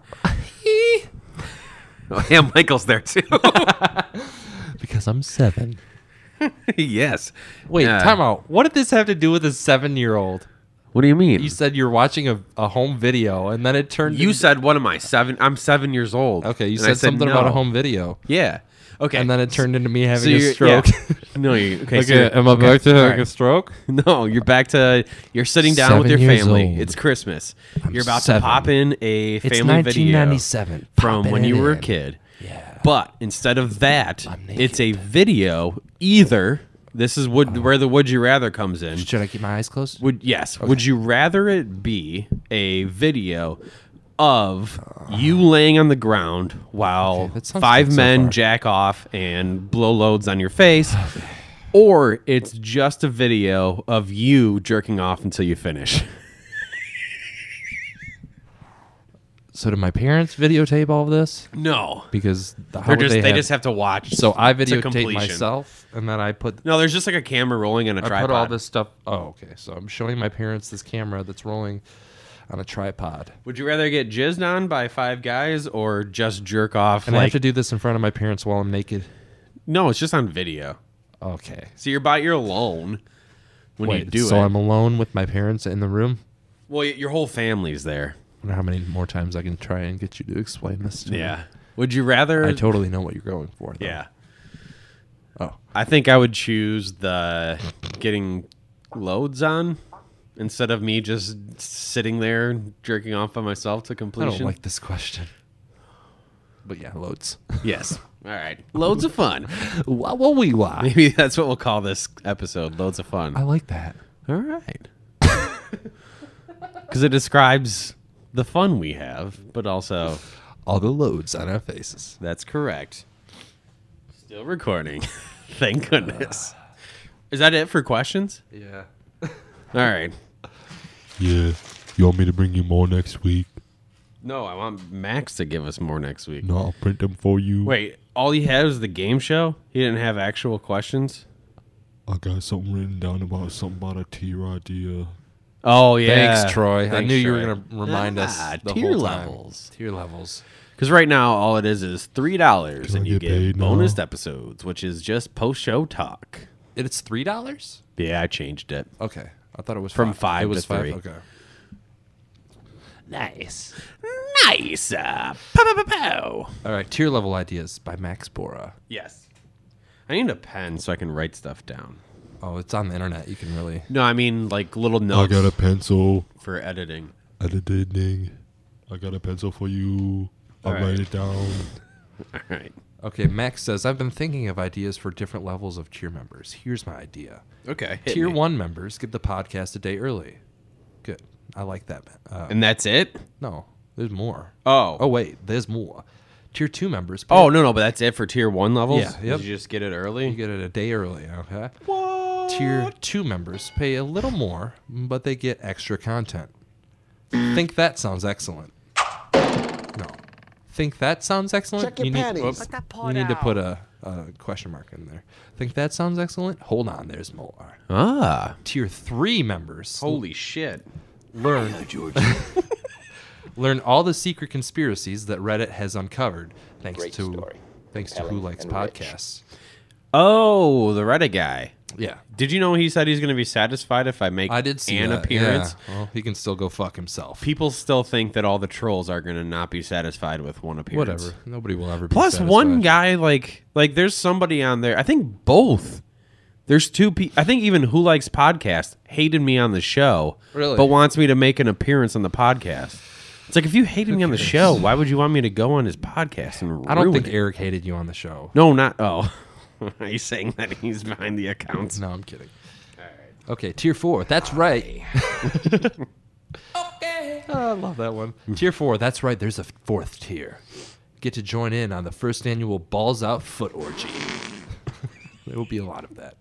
Oh, yeah, Michael's there too. Because I'm 7. Yes. Wait, time out. What did this have to do with a 7-year-old? What do you mean? You said you're watching a home video, and then it turned. You said, "What am I? 7? I'm 7 years old." Okay, you And said I something no. about a home video. Yeah. Okay. And then it turned into me having a stroke. Yeah. No, you. Okay. Okay, am I back to having a stroke? No, you're back to. You're sitting down with your 7 years family. old. It's Christmas. You're about 7. to pop in a It's family video 1997. from Pop when it you were a in. kid. Yeah. But instead of that, I'm naked. it's a video. Either this is where the would you rather comes in. Should I keep my eyes closed? Would you rather it be a video of you laying on the ground while that sounds 5 good so men far. jack off and blow loads on your face, or it's just a video of you jerking off until you finish? So did my parents videotape all of this? No, Because they just have to watch. So I to videotaped completion. myself, and then I put No, there's just like a camera rolling and a I tripod. put all this stuff. Oh, okay. So I'm showing my parents this camera that's rolling. on a tripod. Would you rather get jizzed on by 5 guys or just jerk off? And I have to do this in front of my parents while I'm naked? No, it's just on video. Okay. So you're alone when you do it. So I'm alone with my parents in the room? Well, your whole family's there. I wonder how many more times I can try and get you to explain this to me. Yeah. Would you rather... I totally know what you're going for, though. Yeah. Oh. I think I would choose the getting loads on instead of me just sitting there jerking off by myself to completion. I don't like this question. But yeah, loads. Yes. All right. Loads of fun. Wah. Maybe that's what we'll call this episode. Loads of fun. I like that. All right. Because it describes the fun we have, but also all the loads on our faces. That's correct. Still recording. Thank goodness. Is that it for questions? Yeah. All right. Yeah. You want me to bring you more next week? No, I want Max to give us more next week. No, I'll print them for you. Wait, all he had was the game show? He didn't have actual questions? I got something written down about something about a tier idea. Oh, yeah. Thanks, Troy. I knew you were Troy. going to remind us the tier whole time. levels. Tier levels. Because right now, all it is $3, and you get get paid bonus now? episodes, which is just post-show talk. It's $3? Yeah, I changed it. Okay. I thought it was From 5. 5 It was to 5. 3. Okay. Nice. Nice. Pow. All right. Tier level ideas by Max Bora. Yes. I need a pen so I can write stuff down. Oh, it's on the internet. You can really... No, I mean like little I notes got a pencil. for editing. Editing. I got a pencil for you. I'll All right. write it down. All right. Okay, Max says, I've been thinking of ideas for different levels of tier members. Here's my idea. Okay. hit Tier me. 1 members get the podcast a day early. Good. I like that. And that's it? No, there's more. Oh. Oh, wait, there's more. Tier 2 members. Oh, no, but that's it for tier 1 levels? Yeah, yep. You just get it early? You get it a day early, okay? What? Tier 2 members pay a little more, but they get extra content. Think that sounds excellent. No. Think that sounds excellent? Check your panties. Let that You need to put a question mark in there. Think that sounds excellent? Hold on, there's more. Ah. Tier 3 members. Holy shit. Learn learn all the secret conspiracies that Reddit has uncovered thanks Great to story. thanks to Ellen Who Likes and Rich. Podcasts. Oh, the Reddit guy. Yeah. Did you know he said he's going to be satisfied if I make I did see an that, appearance? Yeah. Well, he can still go fuck himself. People still think that all the trolls are going to not be satisfied with one appearance. Whatever. Nobody will ever be Plus, satisfied. one guy, like there's somebody on there. I think both. There's two people. I think even Who Likes Podcast hated me on the show. Really? But wants me to make an appearance on the podcast. It's like, if you hated me on the show, why would you want me to go on his podcast and I don't ruin think it? Eric hated you on the show. No, not. Oh. Are you saying that he's behind the accounts? No, I'm kidding. All right. Okay, tier 4. That's right. Okay. Oh, I love that one. Tier 4. That's right. There's a 4th tier. Get to join in on the first annual Balls Out Foot Orgy. There will be a lot of that.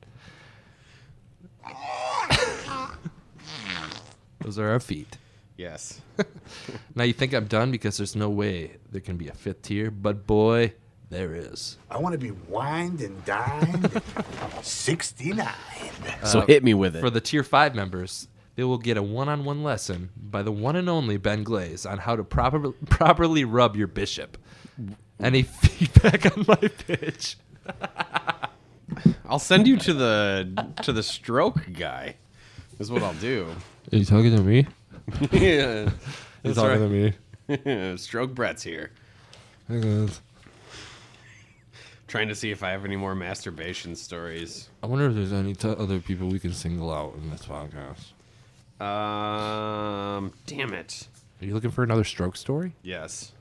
Those are our feet. Yes. Now you think I'm done because there's no way there can be a 5th tier, but boy, there is. I want to be wined and dined. 69. So hit me with it. For the tier 5 members, they will get a one-on-one lesson by the one and only Ben Glaze on how to properly rub your bishop. Any feedback on my pitch? I'll send you to the stroke guy. Is what I'll do. Are you talking to me? Yeah. He's talking to me. Stroke Brett's here. Hey guys. Trying to see if I have any more masturbation stories. I wonder if there's any other people we can single out in this podcast. Damn it. Are you looking for another stroke story? Yes.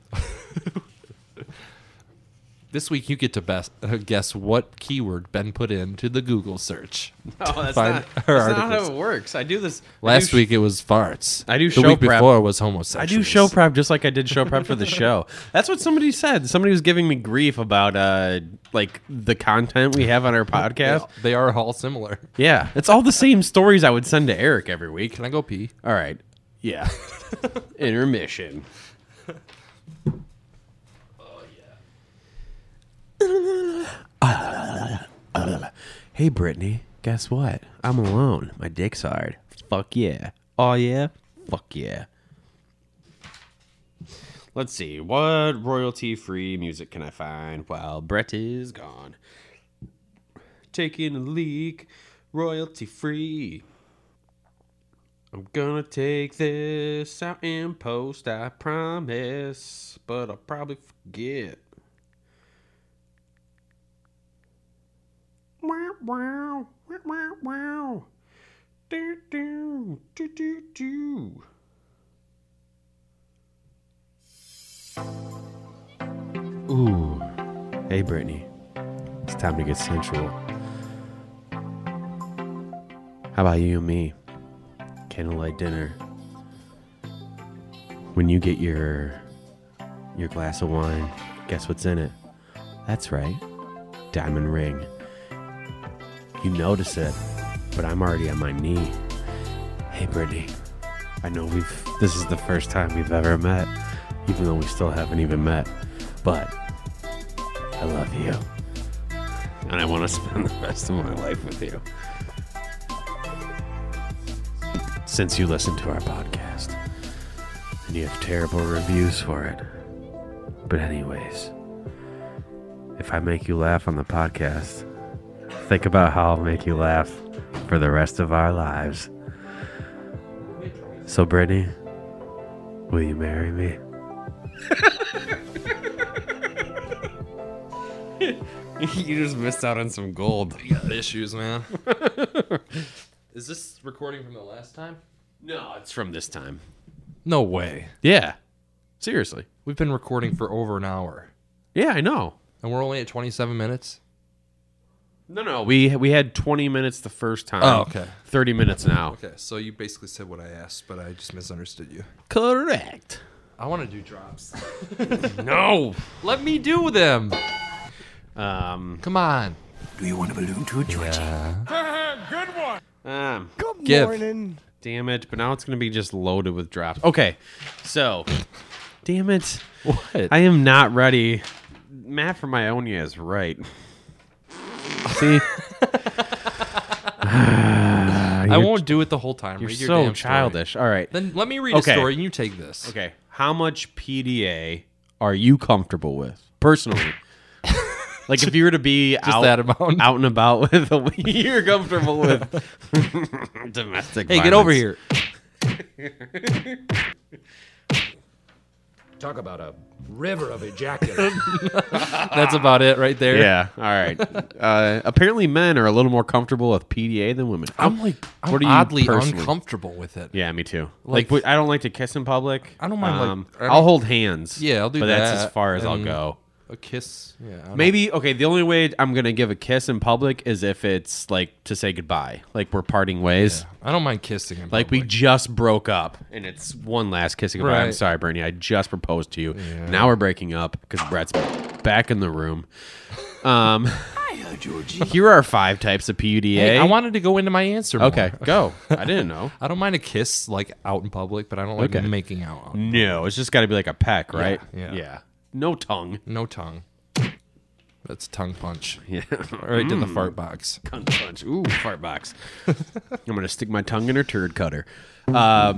This week you get to guess what keyword Ben put into the Google search. No, that's Find not our how articles. it works. I do this. Last week it was farts. I do the show week prep. before was homosexuals. I do show prep just like I did show prep for the show. That's what somebody said. Somebody was giving me grief about like the content we have on our podcast. They are all similar. Yeah, it's all the same stories I would send to Eric every week. Can I go pee? All right. Yeah. Intermission. Hey, Brittany, guess what? I'm alone. My dick's hard. Fuck yeah. Oh, yeah? Fuck yeah. Let's see. What royalty-free music can I find while Brett is gone? Taking a leak, royalty-free. I'm gonna take this out in post, I promise. But I'll probably forget. Wow, wow, wow, wow, wow. Do, do, do, do, do. Ooh. Hey, Brittany. It's time to get sensual. How about you and me? Candlelight dinner. When you get your glass of wine, guess what's in it? That's right. Diamond ring. You notice it, but I'm already on my knee. Hey, Brittany. I know this is the first time we've ever met, even though we still haven't even met. But I love you. And I want to spend the rest of my life with you. Since you listen to our podcast. And you have terrible reviews for it. But anyways, if I make you laugh on the podcast, think about how I'll make you laugh for the rest of our lives. So, Brittany, will you marry me? You just missed out on some gold. You got issues, man. Is this recording from the last time? No, it's from this time. No way. Yeah. Seriously. We've been recording for over an hour. Yeah, I know. And we're only at 27 minutes? No. We had 20 minutes the first time. Oh, okay. 30 minutes now. Okay, so you basically said what I asked, but I just misunderstood you. Correct. I want to do drops. No. Let me do them. Come on. Do you want a balloon to a Georgie? Good one. Good morning. Damn it, but now it's going to be just loaded with drops. Okay, so, damn it. What? I am not ready. Matt from Ionia is right. See? I won't do it the whole time. You're Read your so damn childish. story. All right. Then let me read a story and you take this. Okay. How much PDA are you comfortable with, personally? Like, if you were to be out and about with you're comfortable with domestic violence. Hey, get over here. Talk about a river of ejaculate. That's about it right there. Yeah. All right. Apparently, men are a little more comfortable with PDA than women. I'm oddly uncomfortable with it. Yeah, me too. Like I don't like to kiss in public. I don't mind. I'll hold hands. Yeah, I'll do but that. But that's as far as I'll go. A kiss. Yeah. Maybe, okay, the only way I'm going to give a kiss in public is if it's, like, to say goodbye. Like, we're parting ways. Yeah. I don't mind kissing in public. Like, we just broke up, and it's one last kissing goodbye. Right. I'm sorry, Bernie. I just proposed to you. Yeah. Now we're breaking up because Brett's back in the room. Hiya, Georgie. Here are 5 types of PUDA. Hey, I wanted to go into my answer more. Okay, go. I didn't know. I don't mind a kiss, like, out in public, but I don't like making out. No, it's just got to be like a peck, right? Yeah. No tongue. No tongue. That's tongue punch. Yeah. Right to the fart box. Tongue punch. Ooh, fart box. I'm going to stick my tongue in her turd cutter. Here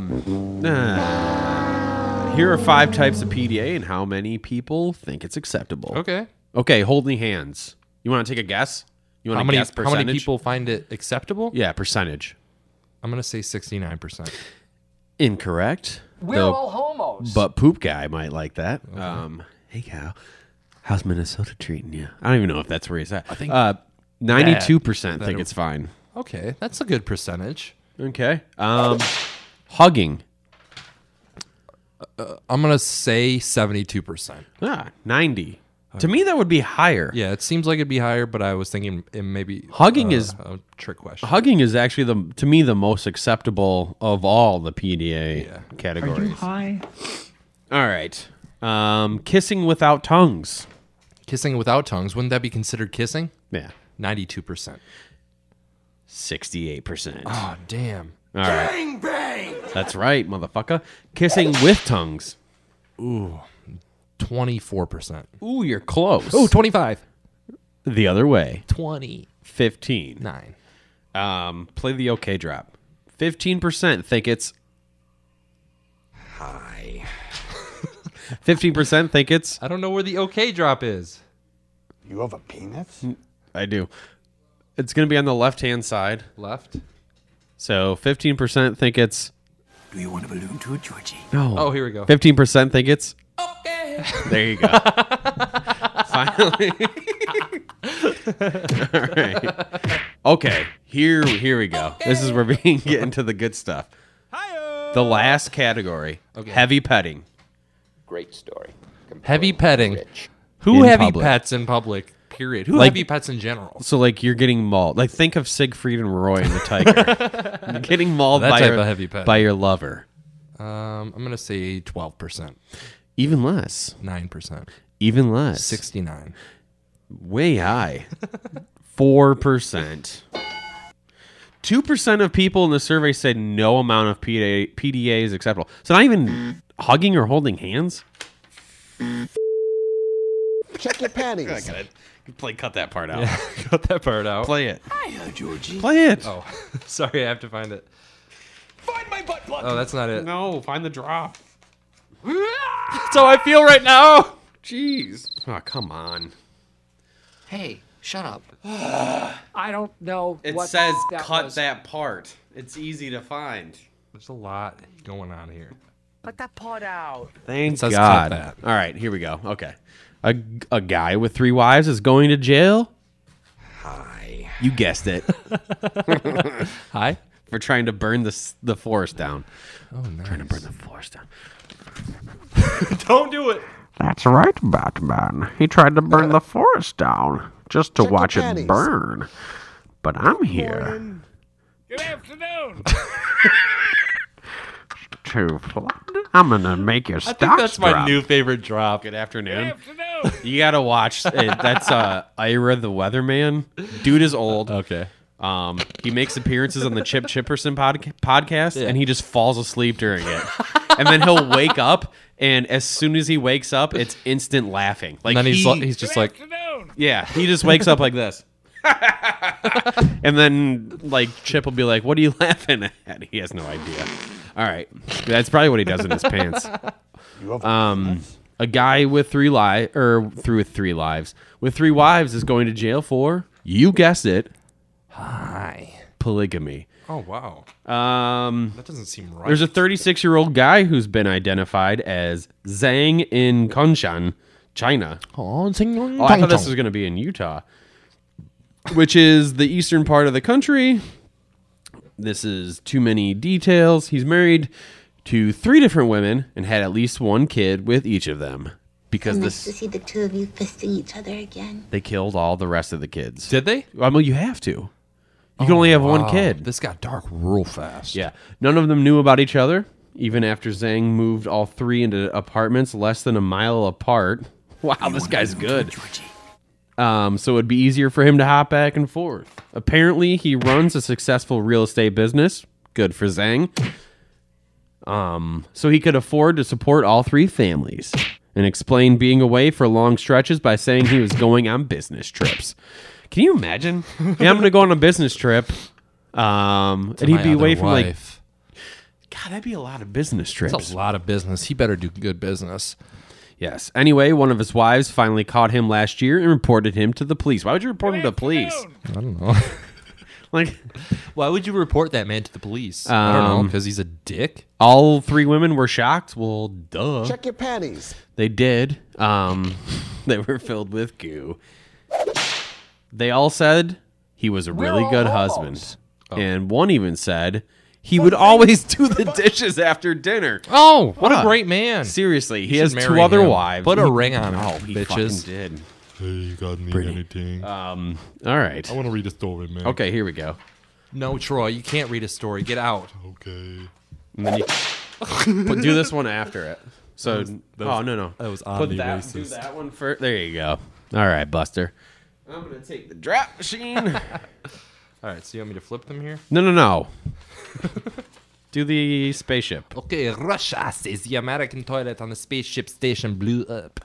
are 5 types of PDA and how many people think it's acceptable. Okay, holding hands. You want to take a guess? You want to guess percentage? How many people find it acceptable? Yeah, percentage. I'm going to say 69%. Incorrect. We're all homos. But Poop Guy might like that. Okay. Hey, Cal. How's Minnesota treating you? I don't even know if that's where he's at. I think 92% think it's fine. Okay, that's a good percentage. Okay. Hugging. I'm going to say 72%. 90. To me, that would be higher. Yeah, it seems like it'd be higher, but I was thinking it maybe hugging is a trick question. Hugging is actually to me the most acceptable of all the PDA categories. Are you high? All right. Kissing without tongues. Kissing without tongues, wouldn't that be considered kissing? Yeah. 92%. 68%. Oh, damn. All right. Bang, bang. That's right, motherfucker. Kissing with tongues. Ooh. 24%. Ooh, you're close. Ooh, 25. The other way. 20. 15. 9. Play the okay drop. 15% think it's high. 15% think it's... I don't know where the OK drop is. You have a penis? I do. It's going to be on the left-hand side. Left? So 15% think it's... Do you want a balloon too, Georgie? No. Oh, here we go. 15% think it's... Okay. There you go. Finally. All right. Okay. Here we go. Okay. This is where we can get into the good stuff. Hi-yo. The last category. Okay. Heavy petting. Great story. Heavy petting. Rich. Who In heavy public. pets in public? Period. Who Like- heavy pets in general? So like you're getting mauled. Like think of Siegfried and Roy and the tiger. You're getting mauled That by type your, of heavy pet. by your lover. I'm gonna say 12%, Even less. 9%, Even less. 69. Way high. 4%. 2% of people in the survey said no amount of PDA is acceptable. So not even hugging or holding hands? Check your panties. Cut that part out. Yeah, cut that part out. Play it. Hiya, Georgie. Play it. Oh, sorry, I have to find it. Find my butt plug. Oh, that's not it. No, find the drop. That's how I feel right now. Jeez. Oh, come on. Hey, shut up. I don't know It what says that cut was. that part. It's easy to find. There's a lot going on here. Cut that part out. Thank says God. cut that. All right, here we go. Okay. A guy with 3 wives is going to jail. Hi. You guessed it. Hi? For trying to burn the forest down. Oh, nice. Trying to burn the forest down. Don't do it. That's right, Batman. He tried to burn the forest down just to Check your watch it panties. burn. But I'm here Good afternoon. to flood. I'm gonna make your I stocks think that's my drop. new favorite drop. Good afternoon. You gotta watch. That's Ira the Weatherman. Dude is old. Okay. He makes appearances on the Chip Chipperson podcast, Yeah. and he just falls asleep during it. And then he'll wake up, and as soon as he wakes up, it's instant laughing. Like And then he's just like, yeah, he just wakes up like this. And then like Chip will be like, "What are you laughing at?" He has no idea. All right, that's probably what he does in his pants. You have a penis? A guy with 3 lives with 3 wives is going to jail for, you guessed it, polygamy. oh wow, That doesn't seem right. There's a 36-year-old guy who's been identified as Zhang in Kunshan, China. Oh, I thought this was going to be in Utah, which is the eastern part of the country. This is too many details. He's married to 3 different women and had at least 1 kid with each of them. Because Nice to see the 2 of you fisting each other again. they killed all the rest of the kids. Did they? Well, you have to. You can only have 1 kid. This got dark real fast. Yeah. None of them knew about each other, even after Zhang moved all 3 into apartments less than a mile apart. Wow, this guy's good. So it'd be easier for him to hop back and forth. Apparently, he runs a successful real estate business. Good for Zhang. So he could afford to support all 3 families and explain being away for long stretches by saying he was going on business trips. Can you imagine? Yeah, I'm going to go on a business trip. And he'd be away from wife. God, that'd be a lot of business trips. That's a lot of business. He better do good business. Yes. Anyway, one of his wives finally caught him last year and reported him to the police. Why would you report him to the police? I don't know. Like, why would you report that man to the police? I don't know, because he's a dick. All 3 women were shocked. Well, duh. Check your panties. They did. They were filled with goo. They all said he was a really good husband. Oh. And one even said he would always do the dishes after dinner. Oh, what a great man. Seriously, he You has should 2 marry other him. wives. Put a ring on him, Oh, he bitches. fucking did. Hey, you got need anything? All right. I want to read a story, man. Okay, here we go. No, Troy, you can't read a story. Get out. Okay. And then you do this one after it. So, that no. That was Put oddly that, racist. do that one first. There you go. All right, Buster. I'm going to take the drop machine. All right, so you want me to flip them here? No. Do the spaceship. Okay, Russia says the American toilet on the spaceship station blew up.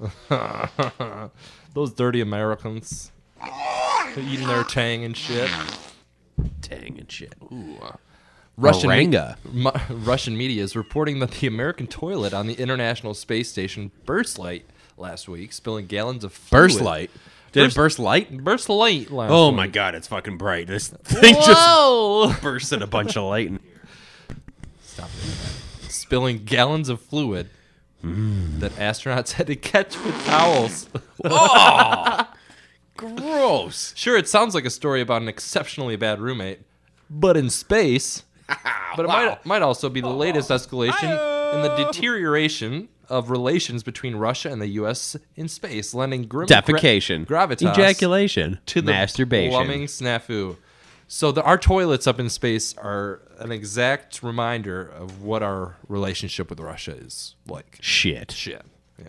Those dirty Americans. They're eating their tang and shit. Tang and shit. Ooh. Russian media is reporting that the American toilet on the International Space Station burst light last week, spilling gallons of fluid. Burst light? Did it burst light? Burst light last week. Oh my God, it's fucking bright. This thing just bursted a bunch of light in here. Stop doing that. Spilling gallons of fluid that astronauts had to catch with towels. Oh, gross. Sure, it sounds like a story about an exceptionally bad roommate, but in space. But it might also be the latest escalation in the deterioration of relations between Russia and the U.S. in space, lending grim defecation, gravitas, ejaculation, to the masturbation, plumbing snafu. So our toilets up in space are an exact reminder of what our relationship with Russia is like. Shit. Yeah.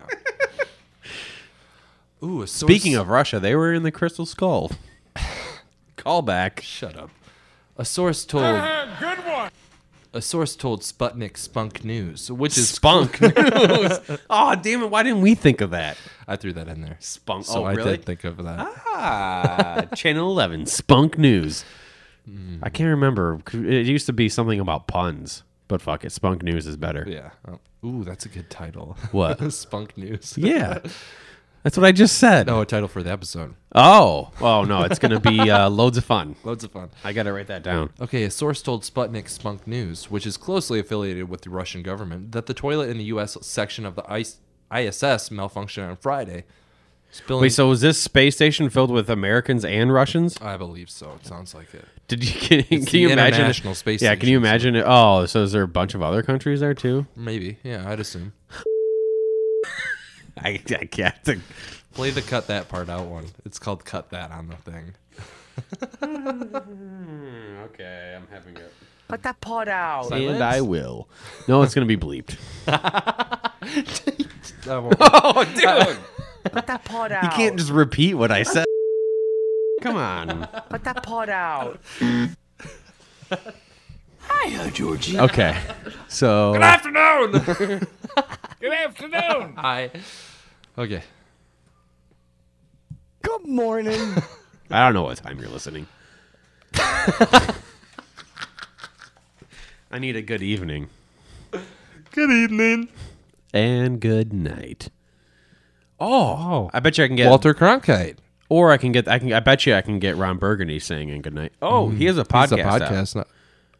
Ooh. Speaking of Russia, they were in the Crystal Skull. Callback. Shut up. A source told. Good one. A source told Sputnik Spunk News, which is Spunk News. Oh, damn it! Why didn't we think of that? I threw that in there. Spunk. So really? I did think of that. Channel 11, Spunk News. I can't remember. It used to be something about puns, but fuck it. Spunk News is better. Yeah. Ooh, that's a good title. What? Spunk News. Yeah. That's what I just said. No, a title for the episode. Oh no, it's going to be loads of fun. Loads of fun. I got to write that down. Okay, a source told Sputnik Spunk News, which is closely affiliated with the Russian government, that the toilet in the U.S. section of the ISS malfunctioned on Friday. Wait, so is this space station filled with Americans and Russians? I believe so. It sounds like it. Can you imagine? International Space Station. Yeah, can you imagine it? Oh, so is there a bunch of other countries there too? Maybe. Yeah, I'd assume. I can't think. Play the cut that part out one. It's called cut that on the thing. Okay, I'm having it. Cut that part out. And I will. No, it's going to be bleeped. Oh, dude. Cut that part out. You can't just repeat what I said. Come on. Cut that part out. Hiya, Georgie. Okay. So. Good afternoon. Good afternoon. Hi. Okay. Good morning. I don't know what time you're listening. I need a good evening. Good evening. And good night. Oh, I bet you I can get Walter Cronkite. Or I bet you I can get Ron Burgundy saying good night. Oh, he has a podcast. Not...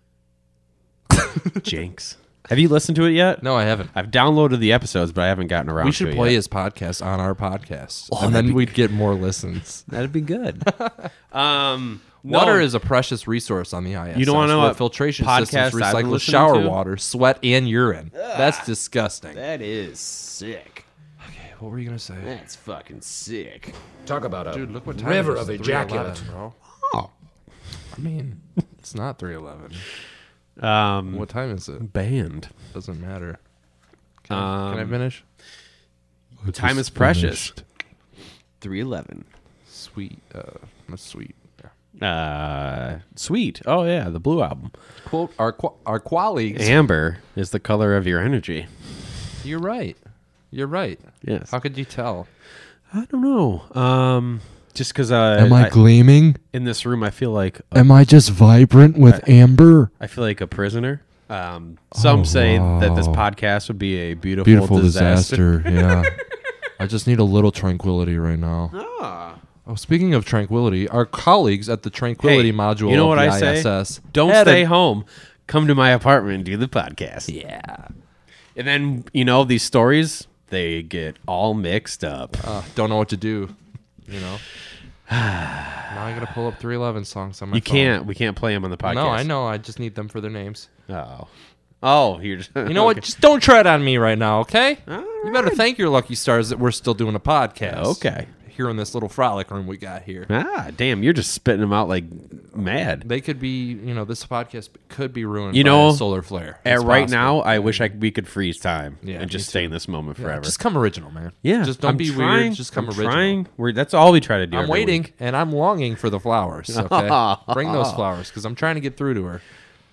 Jinx. Have you listened to it yet? No, I haven't. I've downloaded the episodes, but I haven't gotten around to it yet. We should play his podcast on our podcast. And then we'd get more listens. That'd be good. Water is a precious resource on the ISS. You don't want to know what filtration podcast systems I've been recycle listening shower to? water, sweat, and urine. That's disgusting. That is sick. Okay, what were you going to say? That's fucking sick. Talk about a Dude, look what time river it is. of ejaculate. 3:11, bro. Oh. I mean, it's not 3:11. What time is it? Banned. Doesn't matter. Can I finish? Time is precious. 3:11. Sweet. That's sweet. Sweet. Oh yeah, the Blue Album. Quote: Our colleagues. Amber is the color of your energy. You're right. You're right. Yes. How could you tell? I don't know. Just because am I gleaming in this room? I feel like. Am I just vibrant with amber? I feel like a prisoner. Some say that this podcast would be a beautiful disaster. Yeah. I just need a little tranquility right now. Oh, speaking of tranquility, our colleagues at the Tranquility module you know of what the I say? ISS Don't stay home. Come to my apartment and do the podcast. Yeah. And then, these stories, they get all mixed up. Don't know what to do, Now I got to pull up 311 songs on my phone. We can't play them on the podcast. No, I know. I just need them for their names. Oh, you're just... You know what? Just don't tread on me right now, okay? You better thank your lucky stars that we're still doing a podcast. Okay. Here in this little frolic room we got here. Damn, you're just spitting them out like mad. They could be, this podcast could be ruined by a solar flare. Right now, I wish we could freeze time and just me stay too. in this moment forever. Just come original, man. Yeah. Just don't be weird. Just come original. That's all we try to do. I'm waiting, and I'm longing for the flowers, okay? Bring those flowers, because I'm trying to get through to her.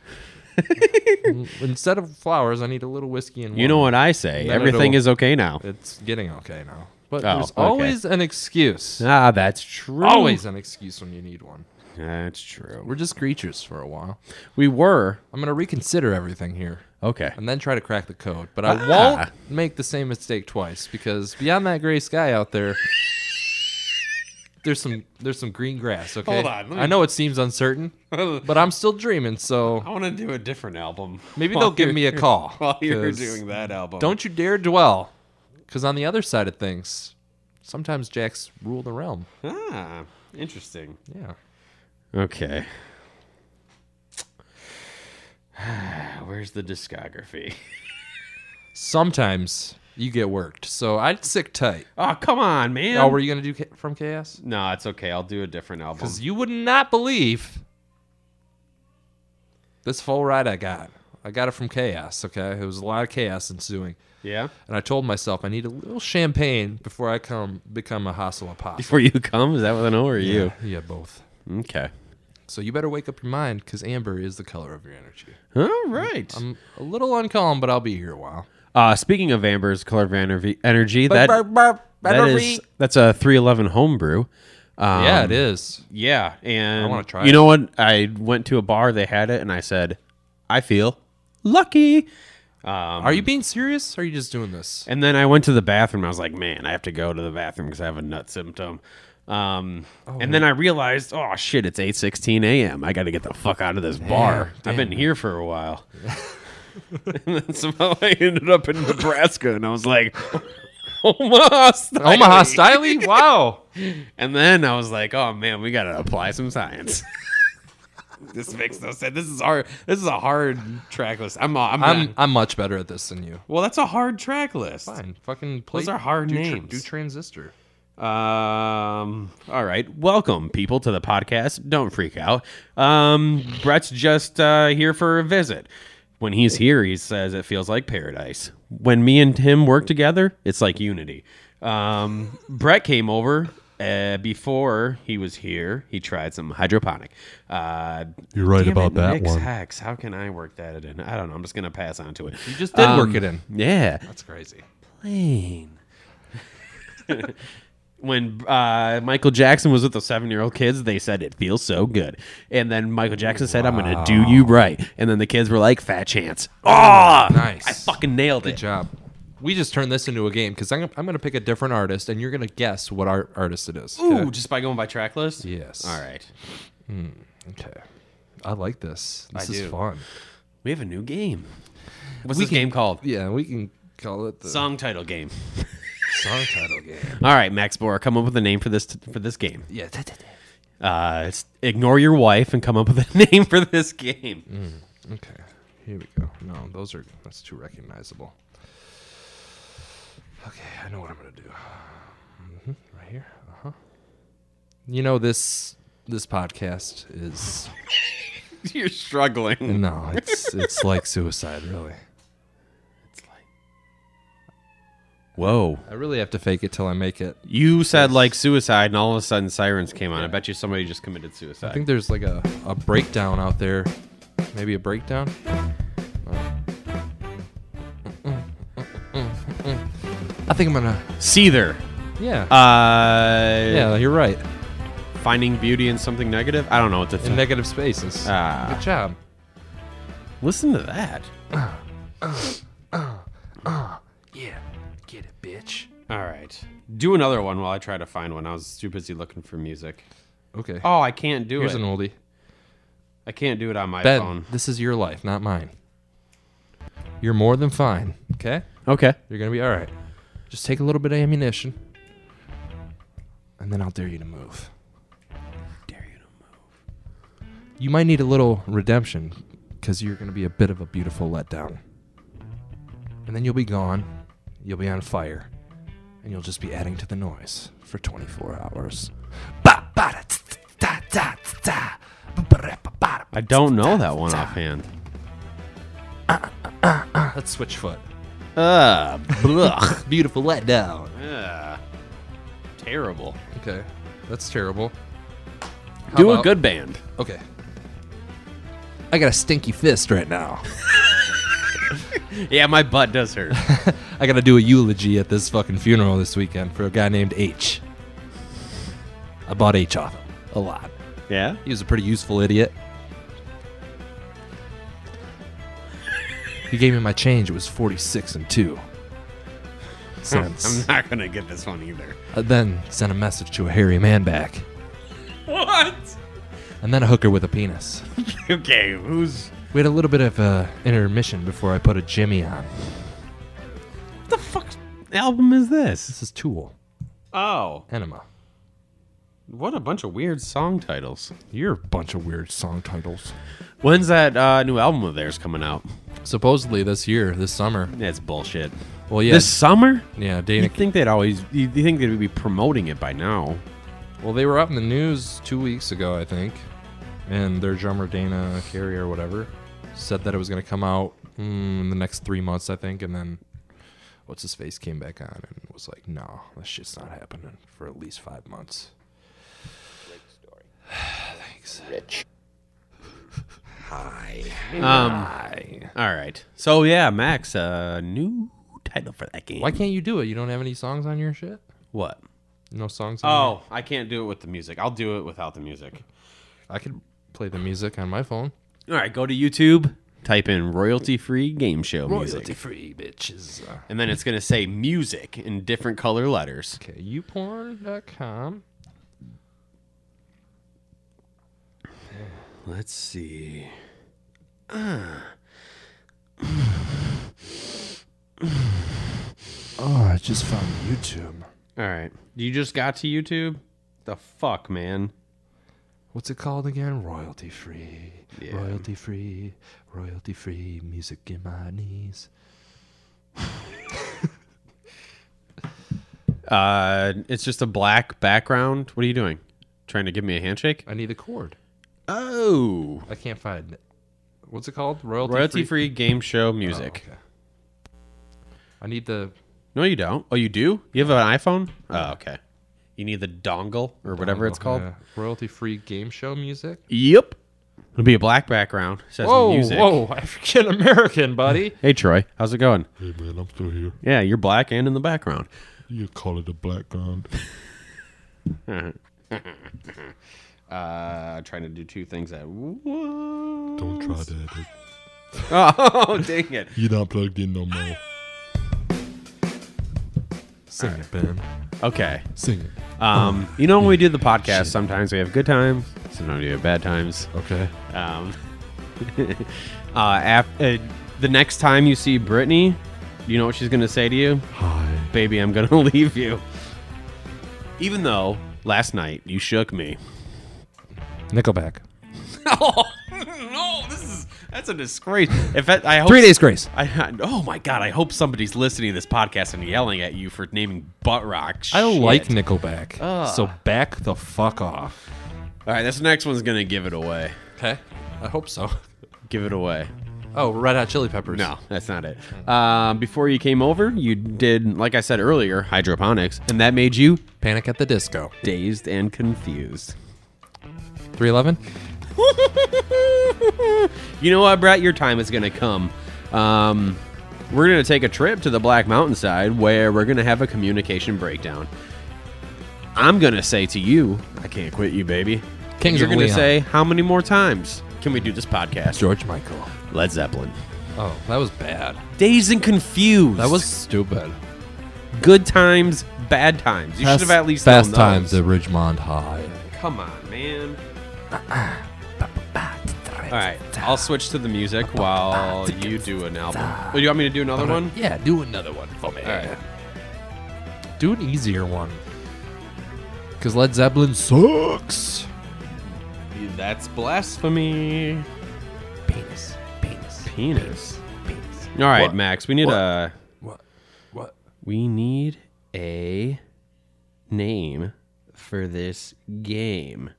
Instead of flowers, I need a little whiskey and wine. You know what I say? Everything is okay now. It's getting okay now. But there's always an excuse. That's true. Always an excuse when you need one. That's true. We're just creatures for a while. We were. I'm going to reconsider everything here. Okay. And then try to crack the code. But I won't make the same mistake twice, because beyond that gray sky out there, there's some green grass, okay? Hold on. I know it seems uncertain, but I'm still dreaming, so... I want to do a different album. Maybe they'll give me a call. While you're doing that album. Don't you dare dwell, because on the other side of things, sometimes jacks rule the realm. Ah, interesting. Yeah. Okay. Where's the discography? Sometimes you get worked, so I'd stick tight. Oh, come on, man. Oh, were you going to do From Chaos? No, it's okay. I'll do a different album. Because you would not believe this full ride I got. I got it from Chaos, okay? It was a lot of chaos ensuing. Yeah? And I told myself I need a little champagne before I become a hostile apostle. Before you come? Is that what I know, or you? Yeah, both. Okay. So you better wake up your mind, because amber is the color of your energy. All right. I'm a little uncalm, but I'll be here a while. Speaking of amber's color of energy, that's a 311 homebrew. Yeah, it is. Yeah, and I want to try You know what? I went to a bar, they had it, and I said, I feel lucky. Are you being serious, or are you just doing this? And then I went to the bathroom, and I was like, man, I have to go to the bathroom because I have a nut symptom. And then I realized, oh, shit, it's 8:16 a.m. I got to get the fuck out of this bar. I've been here for a while. And then somehow I ended up in Nebraska, and I was like, Omaha Style? Wow. And then I was like, oh, man, we got to apply some science. This makes no sense. This is a hard track list. I'm much better at this than you. Well, that's a hard track list. Fine. Fucking play. Those are hard names. Do Transistor. All right. Welcome, people, to the podcast. Don't freak out. Brett's just here for a visit. When he's here, he says it feels like paradise. When me and him work together, it's like unity. Brett came over before he was here. He tried some hydroponic. You're right about that Nick's one. Hex. How can I work that in? I don't know. I'm just going to pass on to it. You just did work it in. Yeah. That's crazy. Plain. When Michael Jackson was with the 7-year-old kids, they said it feels so good. And then Michael Jackson said, I'm going to do you right. And then the kids were like, fat chance. Oh, nice. I fucking nailed it. Good job. We just turned this into a game, because I'm going to pick a different artist, and you're going to guess what artist it is. Ooh, okay? just by going by track list? Yes. All right. Okay. I like this. This is do. fun. We have a new game. What's this game called? Yeah, we can call it the Song title game. Song title game. All right, Max Bohr, come up with a name for this game. Yeah. Ignore your wife and come up with a name for this game. Okay. Here we go. No, that's too recognizable. Okay, I know what I'm going to do. Right here. You know, this podcast is... You're struggling. No, it's like suicide, really. Whoa. I really have to fake it till I make it. You said like suicide, and all of a sudden sirens came on. Yeah. I bet you somebody just committed suicide. I think there's like a breakdown out there. Maybe a breakdown? I think I'm going to... Seether. Yeah. Yeah, you're right. Finding beauty in something negative? I don't know what to think. In negative spaces. Good job. Listen to that. Yeah. Get it, bitch. All right. Do another one while I try to find one. I was too busy looking for music. Okay. Oh, I can't do Here's it. an oldie. I can't do it on my Ben, phone. This is your life, not mine. You're more than fine, okay? Okay. You're going to be all right. Just take a little bit of ammunition, and then I'll dare you to move. You might need a little redemption, because you're going to be a bit of a beautiful letdown. And then you'll be gone. You'll be on fire. And you'll just be adding to the noise for 24 hours. I don't know that one offhand. Let's switch foot. Beautiful letdown. Terrible. Okay. That's terrible. Do a good band. Okay. I got a stinky fist right now. Yeah, my butt does hurt. I got to do a eulogy at this fucking funeral this weekend for a guy named H. I bought H off him. A lot. Yeah? He was a pretty useful idiot. He gave me my change. It was 46 and 2 cents. I'm not going to get this one either. Then sent a message to a hairy man back. What? And then a hooker with a penis. Okay, who's... We had a little bit of intermission before I put a Jimmy on. What the fuck album is this? This is Tool. Oh. Enema. What a bunch of weird song titles. You're a bunch of weird song titles. When's that new album of theirs coming out? Supposedly this year, this summer. That's bullshit. Well, yeah. This summer? Yeah, Dana. You'd think they'd be promoting it by now. Well, they were up in the news 2 weeks ago, I think. And their drummer, Dana Carey or whatever, said that it was going to come out in the next 3 months, I think. And then What's-His-Face came back on and was like, no, this shit's not happening for at least 5 months. Great story. Thanks. Rich. Hi. Hi. All right. So, yeah, Max, new title for that game. Why can't you do it? You don't have any songs on your shit? What? No songs on Oh, I can't do it with the music. I'll do it without the music. I could play the music on my phone. All right, go to YouTube, type in royalty-free game show music. Royalty-free, bitches. And then it's going to say music in different color letters. Okay, youporn.com. Let's see. Oh, I just found YouTube. All right. You just got to YouTube? The fuck, man? What's it called again? Royalty-free. Yeah. Royalty-free. Royalty-free music in my knees. It's just a black background. What are you doing? Trying to give me a handshake? I need the chord. Oh. I can't find it. What's it called? Royalty-free game show music. Oh, okay. I need the... No, you don't. Oh, you do? You have an iPhone? Oh, okay. You need the dongle or whatever it's called? Yeah. Royalty-free game show music? Yep. It'll be a black background. It says music. Whoa, African-American, buddy. Hey, Troy. How's it going? Hey, man, I'm still here. Yeah, you're black and in the background. You call it a background. Trying to do two things at once. Don't try that. Oh, dang it. You're not plugged in no more. Sing it, Ben. Okay. Sing it. You know when we do the podcast, sometimes we have good times, sometimes we have bad times. Okay. The next time you see Brittany, you know what she's going to say to you? Hi. Baby, I'm going to leave you. Even though last night you shook me. Nickelback. Oh, no, that's a disgrace. I hope 3 days grace. Oh my God, I hope somebody's listening to this podcast and yelling at you for naming butt rock shit. I like Nickelback. So back the fuck off. All right, this next one's going to give it away. Okay. I hope so. Give it away. Oh, Red Hot Chili Peppers. No, that's not it. Before you came over, you did, like I said earlier, hydroponics, and that made you Panic at the Disco. Dazed and Confused. 311? You know what, Brett? Your time is going to come. We're going to take a trip to the Black Mountainside where we're going to have a communication breakdown. I'm going to say to you, I can't quit you, baby. Kings You're of going to Leon. say, how many more times can we do this podcast? George Michael. Led Zeppelin. Oh, that was bad. Dazed and Confused. That was stupid. Good times, bad times. You should have at least Fast known Times those. at Ridgemont High. Come on, man. All right, I'll switch to the music while you do an album. Oh, you want me to do another one? Yeah, do another one for me. All right. Do an easier one. Because Led Zeppelin sucks. That's blasphemy. Penis. All right, What? Max, we need What? We need a name for this game.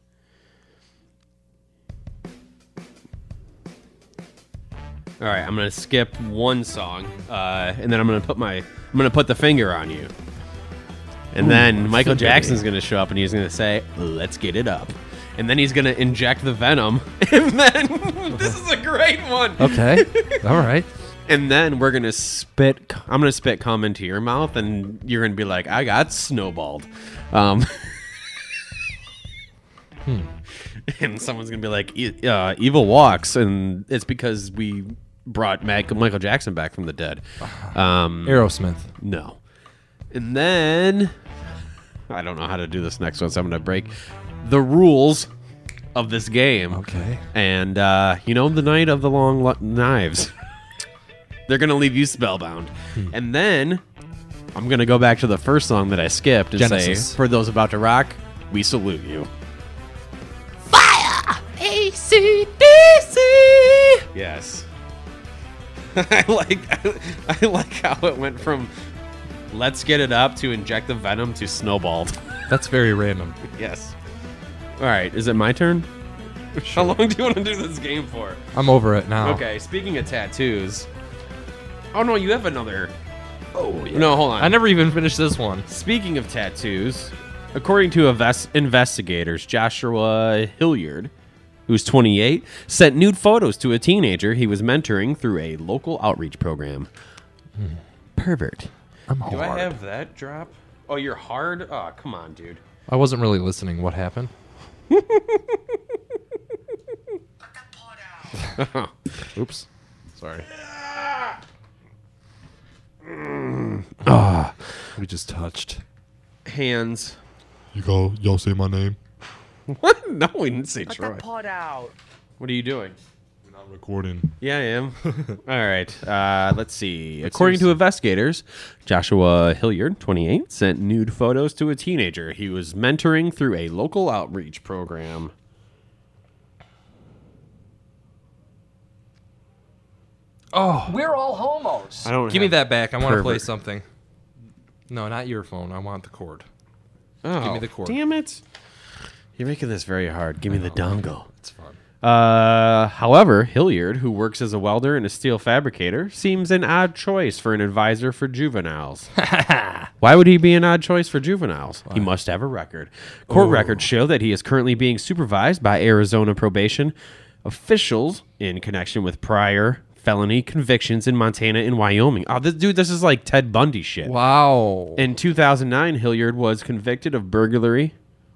All right, I'm gonna skip one song, and then I'm gonna put the finger on you, and then Michael Jackson's gonna show up and he's gonna say, "Let's get it up," and then he's gonna inject the venom, and then this is a great one. Okay, all right. And then we're gonna spit. I'm gonna spit cum into your mouth, and you're gonna be like, "I got snowballed." and someone's gonna be like, "Evil walks," and it's because we brought Michael Jackson back from the dead. Aerosmith. No. And then I don't know how to do this next one, so I'm gonna break the rules of this game. Okay. And the night of the long knives. They're gonna leave you spellbound. And then I'm gonna go back to the first song that I skipped and Genesis. say, for those about to rock, we salute you. AC/DC. Yes. I like how it went from let's get it up to inject the venom to snowballed. That's very random. Yes. All right, is it my turn? How long do you want to do this game for? I'm over it now. Okay, speaking of tattoos. Oh no, you have another. Oh, yeah. No, hold on. I never even finished this one. Speaking of tattoos, according to investigators, Joshua Hilliard, who's 28, sent nude photos to a teenager he was mentoring through a local outreach program. Pervert. I'm hard. Do I have that drop? Oh, you're hard? Oh, come on, dude. I wasn't really listening. What happened? Oops. Sorry. We just touched. Hands. Y'all say my name? What? No, we didn't say Troy. Cut the pot out. What are you doing? We're not recording. Yeah, I am. All right. Let's see. According to investigators, Joshua Hilliard, 28, sent nude photos to a teenager he was mentoring through a local outreach program. Oh. We're all homos. I don't Give me have that back. I want to play pervert. something. No, not your phone. I want the cord. Oh, Give me the cord. Damn it. You're making this very hard. Give me the dongle. It's fun. However, Hilliard, who works as a welder and a steel fabricator, seems an odd choice for an advisor for juveniles. Why would he be an odd choice for juveniles? He must have a record. Court records show that he is currently being supervised by Arizona probation officials in connection with prior felony convictions in Montana and Wyoming. Oh, this is like Ted Bundy shit. Wow. In 2009, Hilliard was convicted of burglary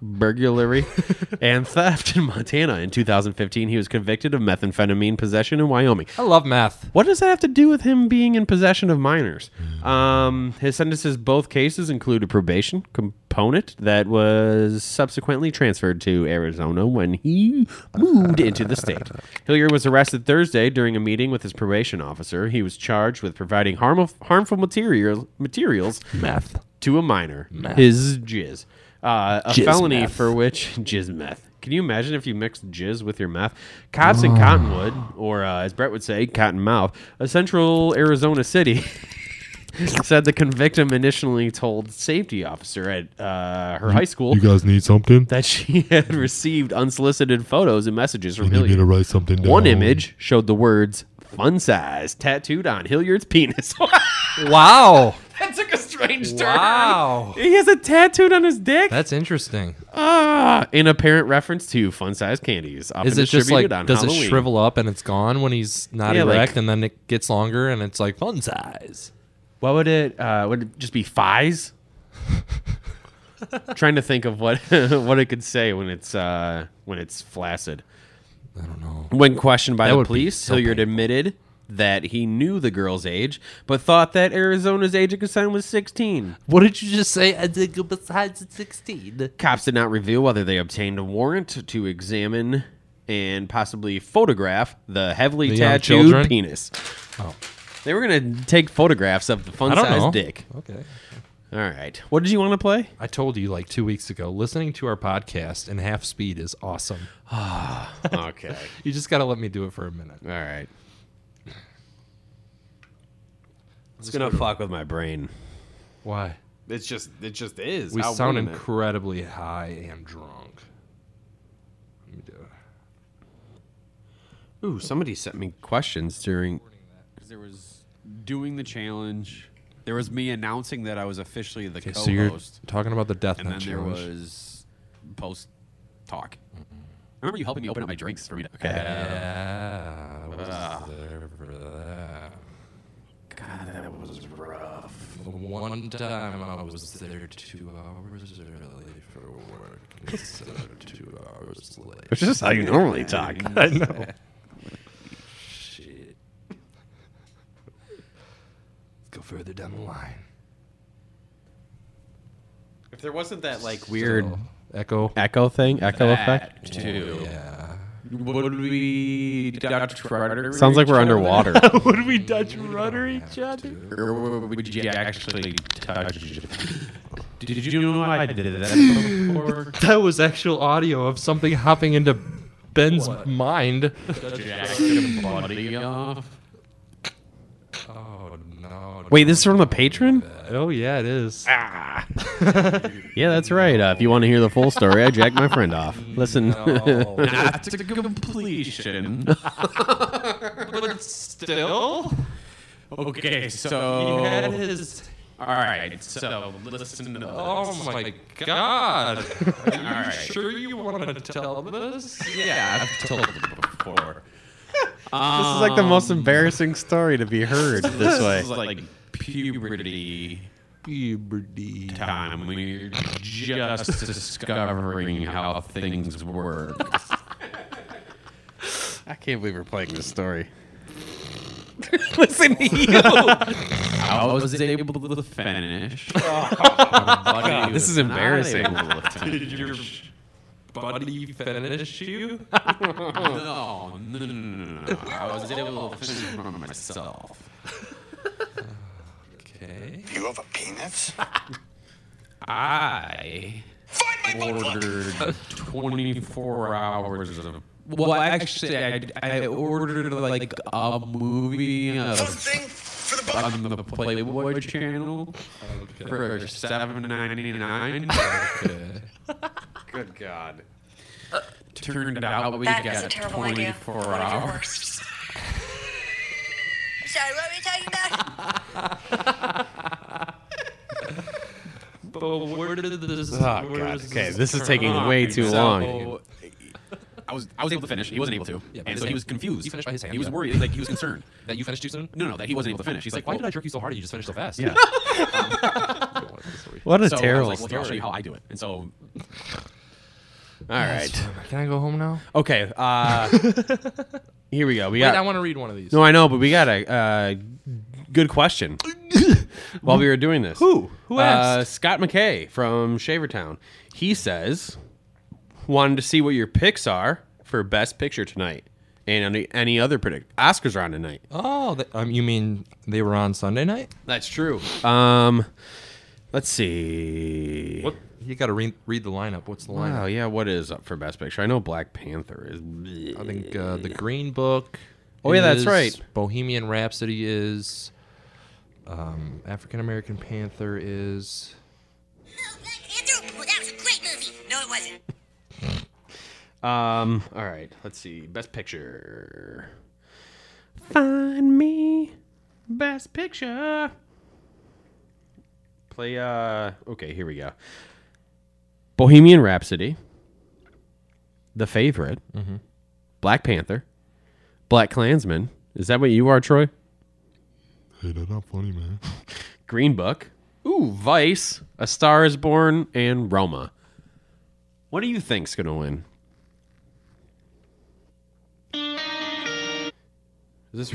and theft in Montana. In 2015, he was convicted of methamphetamine possession in Wyoming. I love meth. What does that have to do with him being in possession of minors? His sentences, both cases, include a probation component that was subsequently transferred to Arizona when he moved into the state. Hilliard was arrested Thursday during a meeting with his probation officer. He was charged with providing harmful materials Meth. to a minor. Meth. His jizz. A Jizz felony meth. for which jizz meth. Can you imagine if you mixed jizz with your meth? Cops in Cottonwood, or as Brett would say, Cottonmouth, a central Arizona city, said the victim initially told safety officer at her high school You guys need something? that she had received unsolicited photos and messages from You need me Hilliard. to write something down? One image showed the words "fun size" tattooed on Hilliard's penis. Wow. That took a strange turn. Wow. He has a tattooed on his dick. That's interesting. In apparent reference to fun-sized candies. Often Is it just like, distributed on does Halloween. it shrivel up and it's gone when he's not Yeah, erect like- and then it gets longer and it's like fun size? What would it? Would it just be thighs? Trying to think of what what it could say when it's flaccid. I don't know. When questioned by That the would be police, so Hilliard painful. admitted that he knew the girl's age, but thought that Arizona's age of consent was 16. What did you just say? I think besides 16. Cops did not reveal whether they obtained a warrant to examine and possibly photograph the heavily The young tattooed children? penis. Oh. They were going to take photographs of the I don't know. fun-sized dick. Okay. All right. What did you want to play? I told you like 2 weeks ago, listening to our podcast in half speed is awesome. Okay. You just got to let me do it for a minute. All right. It's going to fuck with my brain. Why? It just is. We How sound wouldn't it? incredibly high and drunk. Let me do it. Ooh, somebody sent me questions during... Because there was doing the challenge... There was me announcing that I was officially the co-host. So you're talking about the Death and Nut then there challenge. was post-talk. I remember you helping me open up my drinks for me to... Okay. Yeah, I was there for that. God, that was rough. One time I was there 2 hours early for work instead of 2 hours hours later. Which is how you normally talk. I know. Shit. Let's go further down the line. If there wasn't that like weird echo thing, echo effect. Too. Yeah. Would we Dutch rudder? Sounds like we're underwater. Would we Dutch rudder each other? Or would you actually touch? Did you know I did that before? That was actual audio of something hopping into Ben's mind. Jack your body off. Oh no! Wait, this is from the patron? Oh yeah, it is. Ah. Yeah, that's right. If you want to hear the full story, I jacked my friend off. Listen, not to completion, but still. Okay, so he had his. All right, so listen to this. Oh my God! Are you sure you want to tell this? Yeah, I've told it before. This is like the most embarrassing story to be heard this way. This is like puberty time. We're just discovering how things work. I can't believe we're playing this story. Listen to you. I was able to finish. God, this is embarrassing. Did your buddy finish you? No. I was able to finish from myself. Okay. You have a penis? I ordered 24 hours of. Well, actually, I ordered like a movie on the Playboy channel for $7.99. Okay. Good God. Turned out we got 24 hours. Sorry, what were you talking about? But where did this? Oh God. Okay, this is taking way too long. I was able to finish. He wasn't able to, and so he was confused. He finished by his hand. He was worried, like he was concerned that you finished too soon. No, that he wasn't able to finish. He's like, why did I jerk you so hard? You just finished so fast. Yeah. What a so terrible I was like, well, I'll show you how I do it. And so, all right. Can I go home now? Okay. Here we go. Wait, I want to read one of these. No, I know, but we got a good question while we were doing this. Who asked? Scott McKay from Shavertown. He says, wanted to see what your picks are for Best Picture tonight, and any other Oscars are on tonight. Oh, you mean they were on Sunday night? That's true. Let's see. What you got to read the lineup? What's the lineup? Wow, yeah. What is up for Best Picture? I know Black Panther is. I think The Green Book. Oh yeah, that's right. Bohemian Rhapsody is. African American Panther is. That was a great movie. No, it wasn't. All right. Let's see. Best Picture. Find me Best Picture. Play. Okay, here we go. Bohemian Rhapsody. The Favorite. Mm-hmm. Black Panther. Black Klansman. Is that what you are, Troy? Hey, that's not funny, man. Green Book. Ooh, Vice. A Star is Born, and Roma. What do you think's gonna win? Is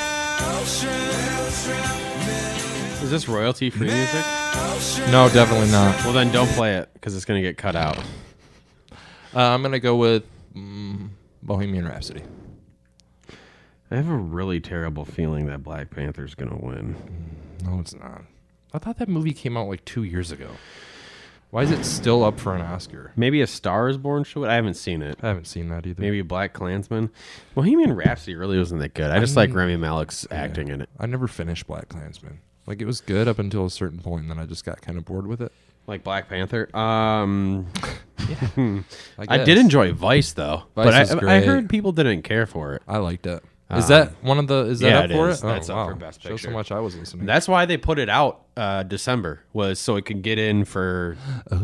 this royalty-free music? No, definitely not. Well, then don't play it because it's gonna get cut out. I'm gonna go with Bohemian Rhapsody. I have a really terrible feeling that Black Panther's gonna win. No, it's not. I thought that movie came out like 2 years ago. Why is it still up for an Oscar? Maybe A Star is Born show. I haven't seen it. I haven't seen that either. Maybe Black Klansman. Bohemian Rhapsody really wasn't that good. I just like Rami Malek's acting in it. I never finished Black Klansman. Like, it was good up until a certain point, and then I just got kind of bored with it. Like Black Panther. Yeah, I did enjoy Vice though, Vice but I heard people didn't care for it. I liked it. Is that one of the? Is that up for it? That's oh, up wow. for Best Picture. Shows how much I was listening. That's why they put it out December, was so it could get in for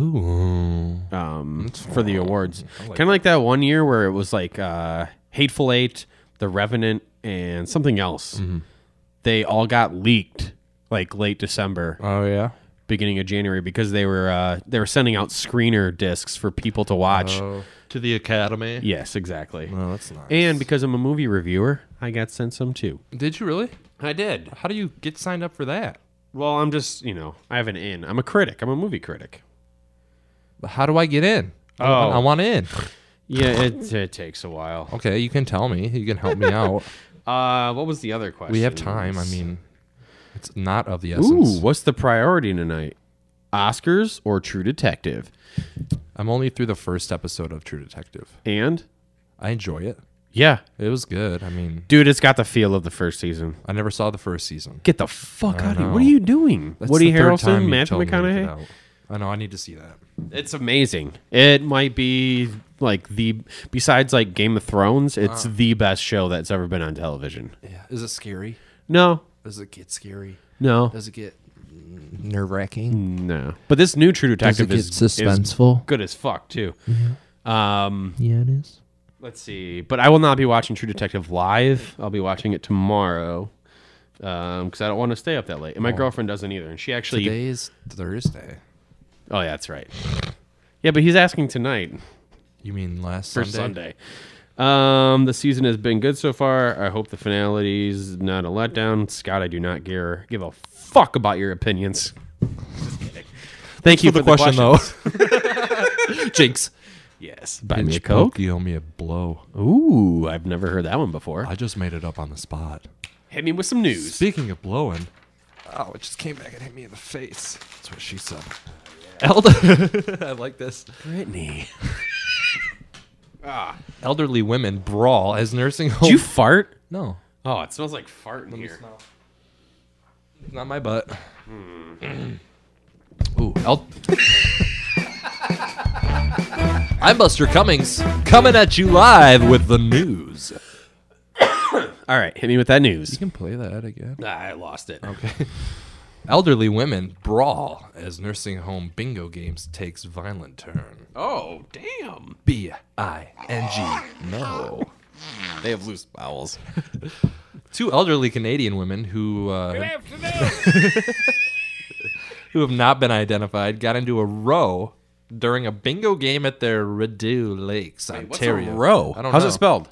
for the awards. Kind of like that one year where it was like Hateful Eight, The Revenant, and something else. Mm-hmm. They all got leaked like late December. Oh yeah. beginning of January because they were sending out screener discs for people to watch. To the Academy? Yes, exactly. Oh, that's nice. And because I'm a movie reviewer, I got sent some too. Did you really? I did. How do you get signed up for that? Well, I'm just, I have an in. I'm a critic. I'm a movie critic. But how do I get in? Oh. I want in. Yeah, it takes a while. Okay, you can tell me. You can help me out. What was the other question? We have time. I mean, it's not of the essence. Ooh, what's the priority tonight? Oscars or True Detective? I'm only through the first episode of True Detective. And? I enjoy it. Yeah. It was good. I mean... Dude, it's got the feel of the first season. I never saw the first season. Get the fuck out of here. What are you doing? That's Woody the third Harrelson, time Matthew you've told me to get McConaughey? out. I know, I need to see that. It's amazing. It might be like besides like Game of Thrones, it's the best show that's ever been on television. Yeah. Is it scary? No. Does it get scary? No. Does it get nerve-wracking? No. But this new True Detective is suspenseful? Good as fuck too. Yeah, it is. Let's see. But I will not be watching True Detective live. I'll be watching it tomorrow because I don't want to stay up that late. And my girlfriend doesn't either. And she actually... Today is Thursday. Oh, yeah, that's right. Yeah, but he's asking tonight. You mean last for Sunday? The season has been good so far. I hope the finality's not a letdown. Scott, I do not give a fuck about your opinions. Just kidding. Thank you for the question, though. Jinx. Yes. Buy me a Pinch Coke. poke, you owe me a blow. Ooh, I've never heard that one before. I just made it up on the spot. Hit me with some news. Speaking of blowing, oh, it just came back and hit me in the face. That's what she said. Elder, I like this. Brittany. Elderly women brawl as nursing home. Did you fart? No. Oh, it smells like fart in Let me here. smell. It's not my butt. Ooh, I'm Buster Cummings, coming at you live with the news. All right, hit me with that news. You can play that again. I lost it. Okay. Elderly women brawl as nursing home bingo games takes violent turn. Oh, damn. B-I-N-G. No. They have loose bowels. Two elderly Canadian women who who have not been identified got into a row during a bingo game at their Rideau Lakes, Ontario. What's a row? I don't How's know. it spelled?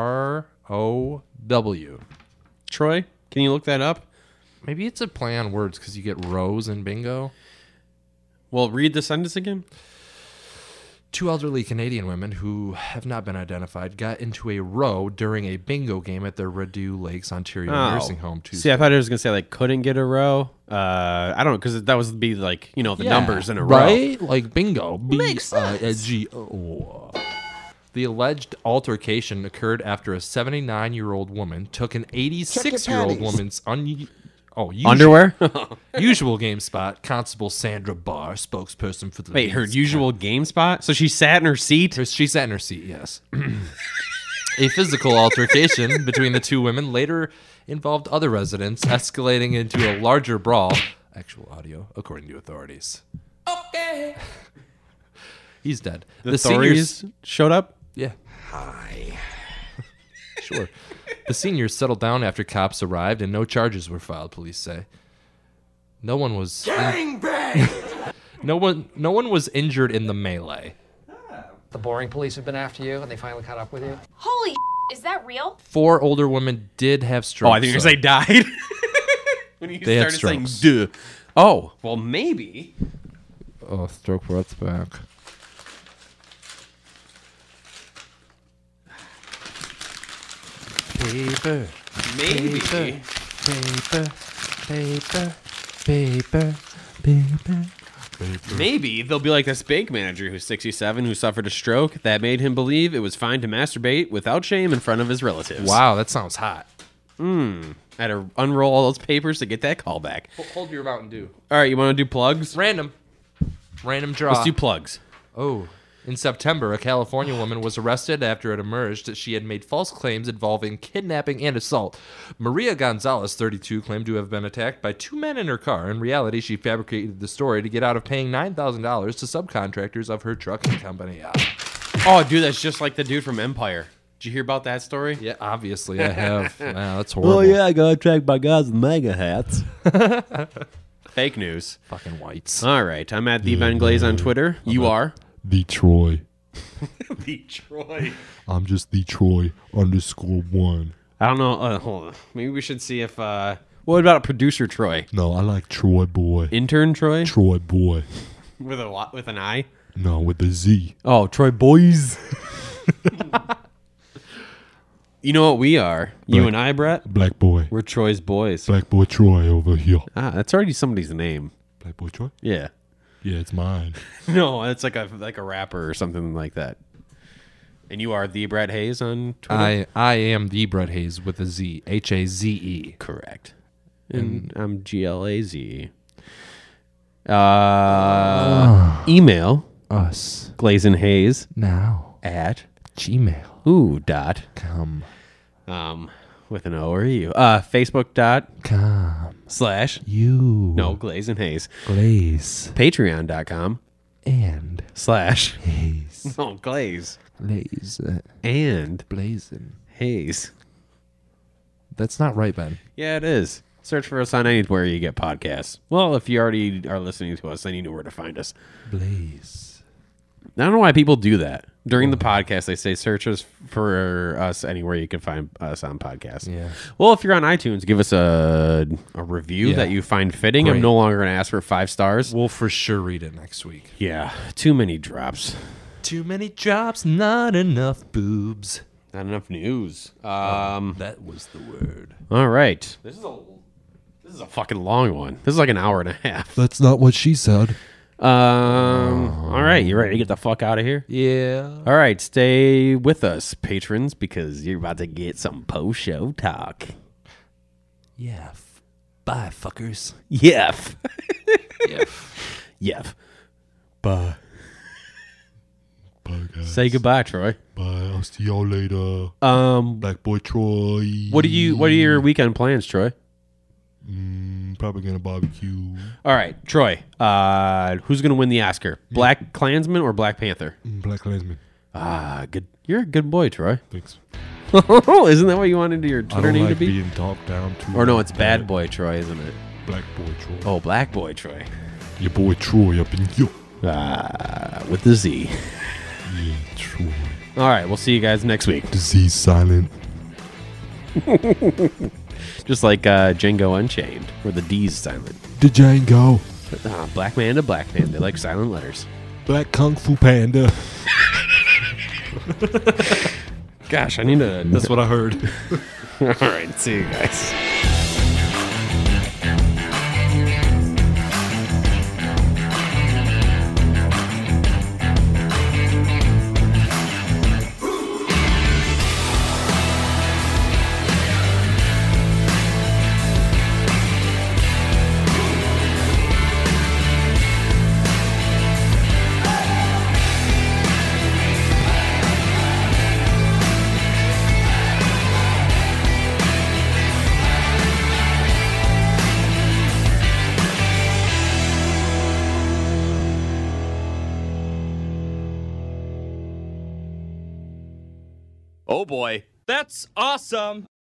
R-O-W. Troy, can you look that up? Maybe it's a play on words because you get rows in bingo. Well, read the sentence again. Two elderly Canadian women who have not been identified got into a row during a bingo game at their Rideau Lakes, Ontario nursing home Tuesday. See, I thought it was going to say, like, couldn't get a row. I don't know, because that would be, like, the numbers in a row. Right? Like bingo. Makes sense. B-I-N-G-O. The alleged altercation occurred after a 79-year-old woman took an 86-year-old woman's underwear? usual game spot. Constable Sandra Barr, spokesperson for the Wait, her usual game spot? So she sat in her seat? She sat in her seat, yes. A physical altercation between the two women later involved other residents, escalating into a larger brawl. Actual audio, according to authorities. Okay. He's dead. The authorities showed up? Yeah. Hi. Sure. The seniors settled down after cops arrived and no charges were filed, police say. No one was no one was injured in the melee. The boring police have been after you and they finally caught up with you? Holy is that real? 4 older women did have strokes. Oh, I think you're going to say died. When you They had started saying strokes. duh. Oh, well, maybe. Oh, stroke breath's back. Paper. Maybe. Paper. Maybe they'll be like this bank manager who's 67 who suffered a stroke that made him believe it was fine to masturbate without shame in front of his relatives. Wow, that sounds hot. I had to unroll all those papers to get that call back. Hold your Mountain Dew. All right, you want to do plugs? Random draw. Let's do plugs. Oh. In September, a California woman was arrested after it emerged that she had made false claims involving kidnapping and assault. Maria Gonzalez, 32, claimed to have been attacked by 2 men in her car. In reality, she fabricated the story to get out of paying $9,000 to subcontractors of her trucking company. Oh, dude, that's just like the dude from Empire. Did you hear about that story? Yeah, obviously I have. Wow, that's horrible. Oh, yeah, I got attacked by guys with mega hats. Fake news. Fucking whites. All right. I'm at the Ben Glaze on Twitter. You are? The Troy. The Troy. I'm just the Troy _1. I don't know. Hold on. Maybe we should see if... what about producer Troy? No, I like Troy Boy. Intern Troy? Troy Boy. With an I? No, with a Z. Oh, Troy Boys. You know what we are? You and I, Brett? Black Boy. We're Troy's boys. Black Boy Troy over here. Ah, that's already somebody's name. Black Boy Troy? Yeah. Yeah, it's mine. No, it's like a rapper or something like that. And you are the Brett Haze on Twitter? I am the Brett Haze with a Z. Haze. Correct. And I'm GLAZE. Email us glazeandhaze now at Gmail. .com. With an O or U. Facebook.com/ you. No, Glaze and Haze. Glaze. Patreon.com/ and Haze. No, Glaze. Glaze. And Blazing. Haze. That's not right, Ben. Yeah, it is. Search for us on anywhere you get podcasts. Well, if you already are listening to us, then you know where to find us. Blaze. I don't know why people do that. During the podcast, they say search us for us anywhere you can find us on podcasts. Yeah. Well, if you're on iTunes, give us a review that you find fitting. Great. I'm no longer going to ask for 5 stars. We'll for sure read it next week. Yeah. Too many drops. Too many drops, not enough boobs. Not enough news. That was the word. All right. This is a fucking long one. This is like an hour and a half. That's not what she said. All right, you ready to get the fuck out of here? Yeah. All right, stay with us, patrons, because you're about to get some post-show talk. Yeah. Bye, fuckers. Yef. Yef. Yef. Bye. Bye, guys. Say goodbye, Troy. Bye. I'll see y'all later. Black Boy Troy. What are your weekend plans, Troy? Probably gonna barbecue. All right, Troy. Who's gonna win the Oscar? Black Klansman or Black Panther? Black Klansman. Good. You're a good boy, Troy. Thanks. Isn't that what you wanted your Twitter name to be? Being talked down to. Or no, it's Bad Boy Troy, isn't it? Black Boy Troy. Oh, Black Boy Troy. Your boy Troy up in here. With the Z. Yeah, Troy. All right, we'll see you guys next week. The Z's silent. Just like Django Unchained, where the D's silent. The Django. Black man to black man. They like silent letters. Black Kung Fu Panda. Gosh, I need to... That's what I heard. All right, see you guys. Oh boy. That's awesome.